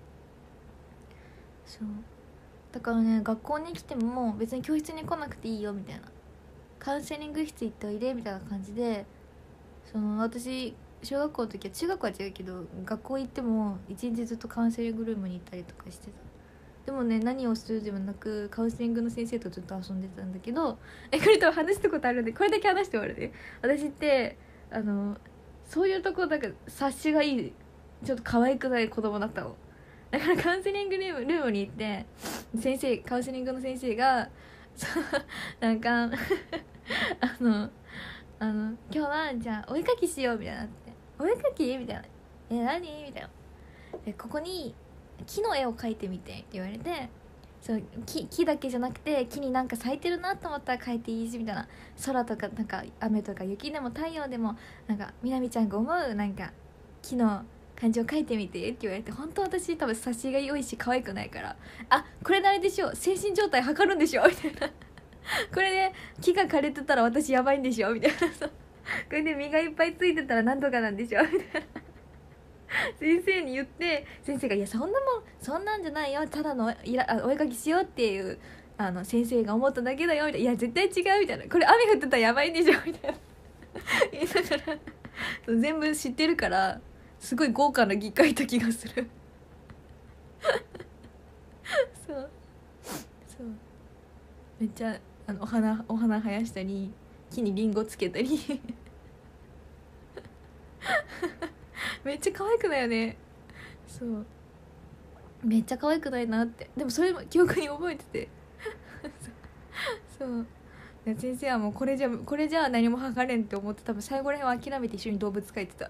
そうだからね、学校に来ても別に教室に来なくていいよみたいな、カウンセリング室行っておいでみたいな感じで、その私小学校の時は、中学校は違うけど学校行っても一日ずっとカウンセリングルームに行ったりとかしてた。でもね何をするでもなくカウンセリングの先生とずっと遊んでたんだけど、えこれと話したことあるんでこれだけ話して終わるで、私ってあのそういうとこだから察しがいいちょっと可愛くない子供だったの。だからカウンセリングルーム、ルームに行って先生カウンセリングの先生がなんかあのあの今日はじゃあお絵かきしようみたいなって、お絵かきみたいな、え何みたいな、でここに木の絵を描いてみてって言われて、そう 木, 木だけじゃなくて木になんか咲いてるなと思ったら描いていいしみたいな、空とかなんか雨とか雪でも太陽でもなんかみなみちゃんが思うなんか木の感じを描いてみてって言われて、本当私多分察しが良いし可愛くないから、あこれであれでしょ精神状態測るんでしょみたいなこれで木が枯れてたら私やばいんでしょみたいなこれで実がいっぱいついてたらなんとかなんでしょみたいな先生に言って、先生がいやそんなもんそんなんじゃないよ、ただのいらあお絵かきしようっていうあの先生が思っただけだよみたいな、いや絶対違うみたいな、これ雨降ってたらやばいんでしょみたいな言いながら全部知ってるからすごい豪華な議会いた気がするそうそうめっちゃあのお花お花生やしたり木にリンゴつけたりめっちゃ可愛くないよね。そうめっちゃ可愛くないなって。でもそれも記憶に覚えててそう先生はもうこれじゃこれじゃ何も測れんって思って多分最後らへんは諦めて一緒に動物描いてた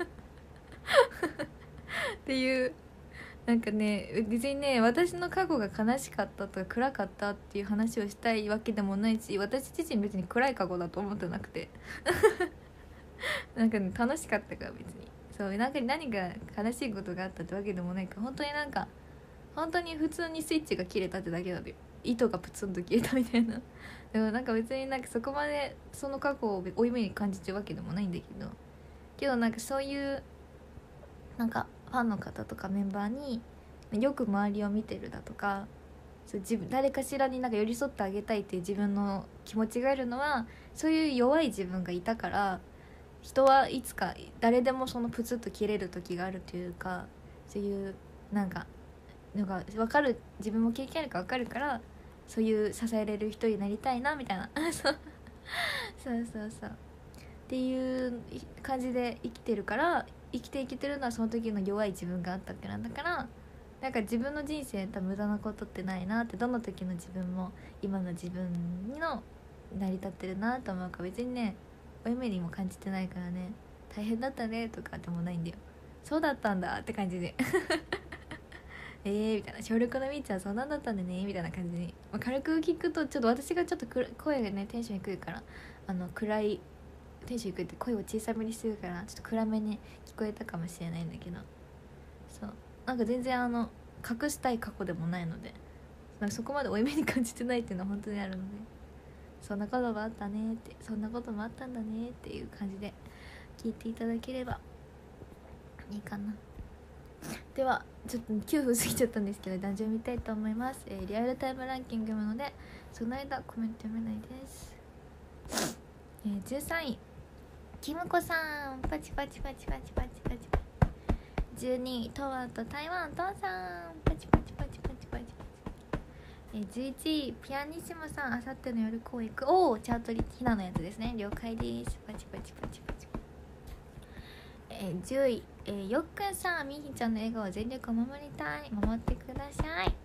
っていうなんかね別にね私の過去が悲しかったとか暗かったっていう話をしたいわけでもないし私自身別に暗い過去だと思ってなくてなんかね楽しかったから別にそうなんか何か悲しいことがあったってわけでもないから本当になんか本当に普通にスイッチが切れたってだけだよ。糸がプツンと切れたみたいなでもなんか別になんかそこまでその過去を負い目に感じてるわけでもないんだけどけどなんかそういうなんかファンの方とかメンバーによく周りを見てるだとかそう自分誰かしらになんか寄り添ってあげたいっていう自分の気持ちがあるのはそういう弱い自分がいたから人はいつか誰でもそのプツッと切れる時があるというかそういうなんかのが分かる自分も経験あるか分かるからそういう支えれる人になりたいなみたいなそうそうそうそうっていう感じで生きてるから生きて生きてるのはその時の弱い自分があったからだからなんか自分の人生多分無駄なことってないなってどの時の自分も今の自分の成り立ってるなと思うから別にね負い目にも感じてないからね大変だったねとかでもないんだよ。そうだったんだって感じでえーみたいな小ろくのみーちゃんそんなんだったんでねみたいな感じに、まあ、軽く聞くとちょっと私がちょっとく声がねテンション低いからあの暗いテンション低いって声を小さめにしてるからちょっと暗めに聞こえたかもしれないんだけどそうなんか全然あの隠したい過去でもないのでなんかそこまで負い目に感じてないっていうのは本当にあるのでそんなこともあったねってそんなこともあったんだねっていう感じで聞いていただければいいかな。ではちょっときゅうふん過ぎちゃったんですけどダンジョン見たいと思います、えー、リアルタイムランキングなのでその間コメント読めないです、えー、じゅうさんいキムコさんパチパチパチパチパチパチパチじゅうにいトワと台湾トワさんパチパチパチパチパチパチ、えー、じゅういちいピアニッシモさんあさっての夜公演おーチャートリひなのやつですね了解ですパチパチパチパチ、えー、じゅうい、えー、よっくんさんみひちゃんの笑顔を全力守りたい守ってください、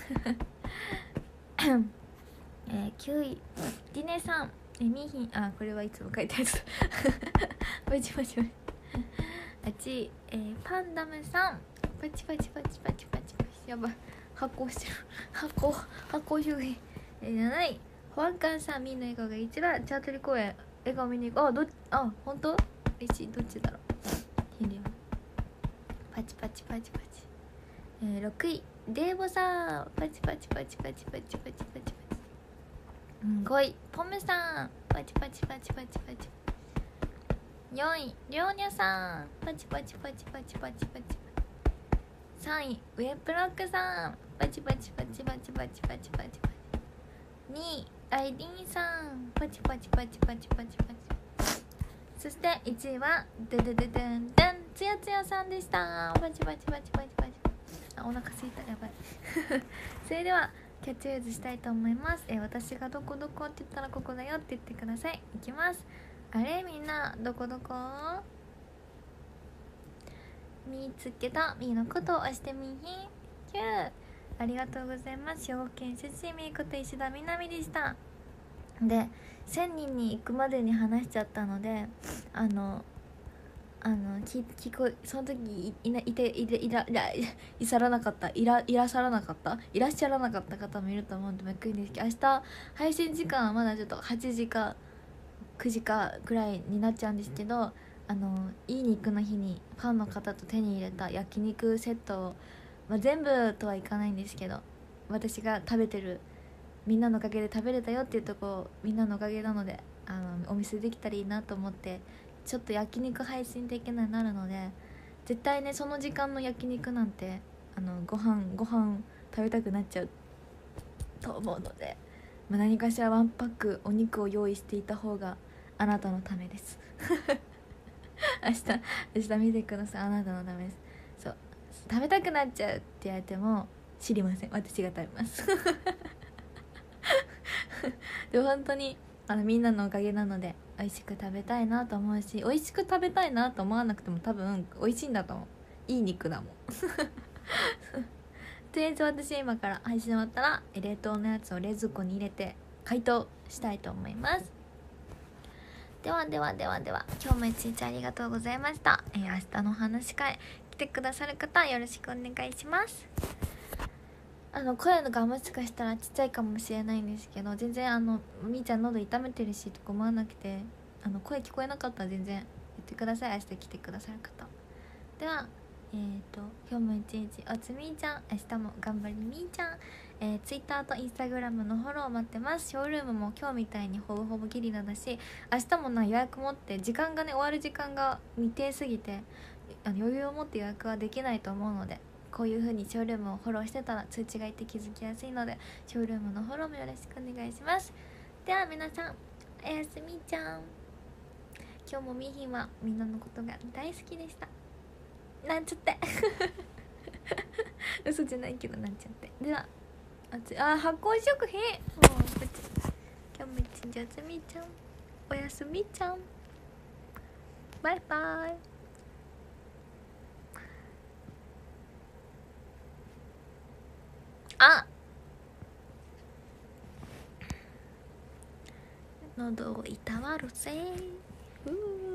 えー、きゅういディネさん、えー、みひあこれはいつも書いたやつだパチパチパチはちい、えー、パンダムさんパチパチパチパチパチパチやばい発酵してる発酵発酵周辺、えー、なない、保安官さんみんな笑顔が一番チャートリ公演笑顔見に行こうあどあ本当嬉しいどっちだろうパチパチパチパチ、えー、ろくいデーボさんパチパチパチパチパチパチパチパチ、うん、ごいポムさんパチパチパチパチパチ、よんいりょうにゃさんパチパチパチパチパチパチ、さんいウェブロックさんパチパチパチパチパチパチパチパチ、にいアイディーンさんパチパチパチパチパチパチ、そしていちいはデデデデンデンつやつやさんでした。パチパチパチパチパチ、あお腹すいたやばいそれではキャッチフレーズしたいと思います。え私がどこどこって言ったらここだよって言ってください。いきます。あれみんなどこどこ見つけたみーのことを押してみひんキューありがとうございます。兵庫県出身みーこと石田みなみでした。でせんにんに行くまでに話しちゃったのであのあの聞聞こその時 い, い, ないていていらいらいさらなかったいらいらっしゃらなかったいらっしゃらなかった方もいると思うんでびっくりですけど明日配信時間はまだちょっとはちじかくじかぐらいになっちゃうんですけどあのいい肉の日にファンの方と手に入れた焼肉セットを、まあ、全部とはいかないんですけど私が食べてるみんなのおかげで食べれたよっていうとこみんなのおかげなのであのお見せできたらいいなと思ってちょっと焼肉配信的なになるので絶対ねその時間の焼肉なんてあのご飯ご飯食べたくなっちゃうと思うので、まあ、何かしらワンパックお肉を用意していた方があなたのためです明日明日見てください、あなたのためです。そう食べたくなっちゃうって言われても知りません、私が食べますでも本当にあのみんなのおかげなので美味しく食べたいなと思うし、美味しく食べたいなと思わなくても多分美味しいんだと思う。いい肉だもんとりあえず私今から配信終わったら冷凍のやつを冷蔵庫に入れて解凍したいと思います。ではではではでは今日も一日ありがとうございました。えー、明日のお話し会来てくださる方よろしくお願いします。あの声がもしかしたらちっちゃいかもしれないんですけど、全然あのみーちゃん喉痛めてるしとか思わなくて、あの声聞こえなかったら全然言ってください、明日来てくださる方では。えーと今日も一日おつみーちゃん、明日も頑張りみーちゃん、えー、Twitter と Instagram のフォロー待ってます。ショールームも今日みたいにほぼほぼギリラだし、明日もな予約持って時間がね終わる時間が未定すぎてあの余裕を持って予約はできないと思うので、こういう風にショールームをフォローしてたら通知がいて気づきやすいので、ショールームのフォローもよろしくお願いします。では皆さんおやすみちゃん。今日もみーひんはみんなのことが大好きでした。なんちゃって嘘じゃないけどなんちゃって。ではあつあ発酵食品もうぶち今日も一日おつみちゃんおやすみちゃんバイバイ。あ喉をいたわるぜー。うー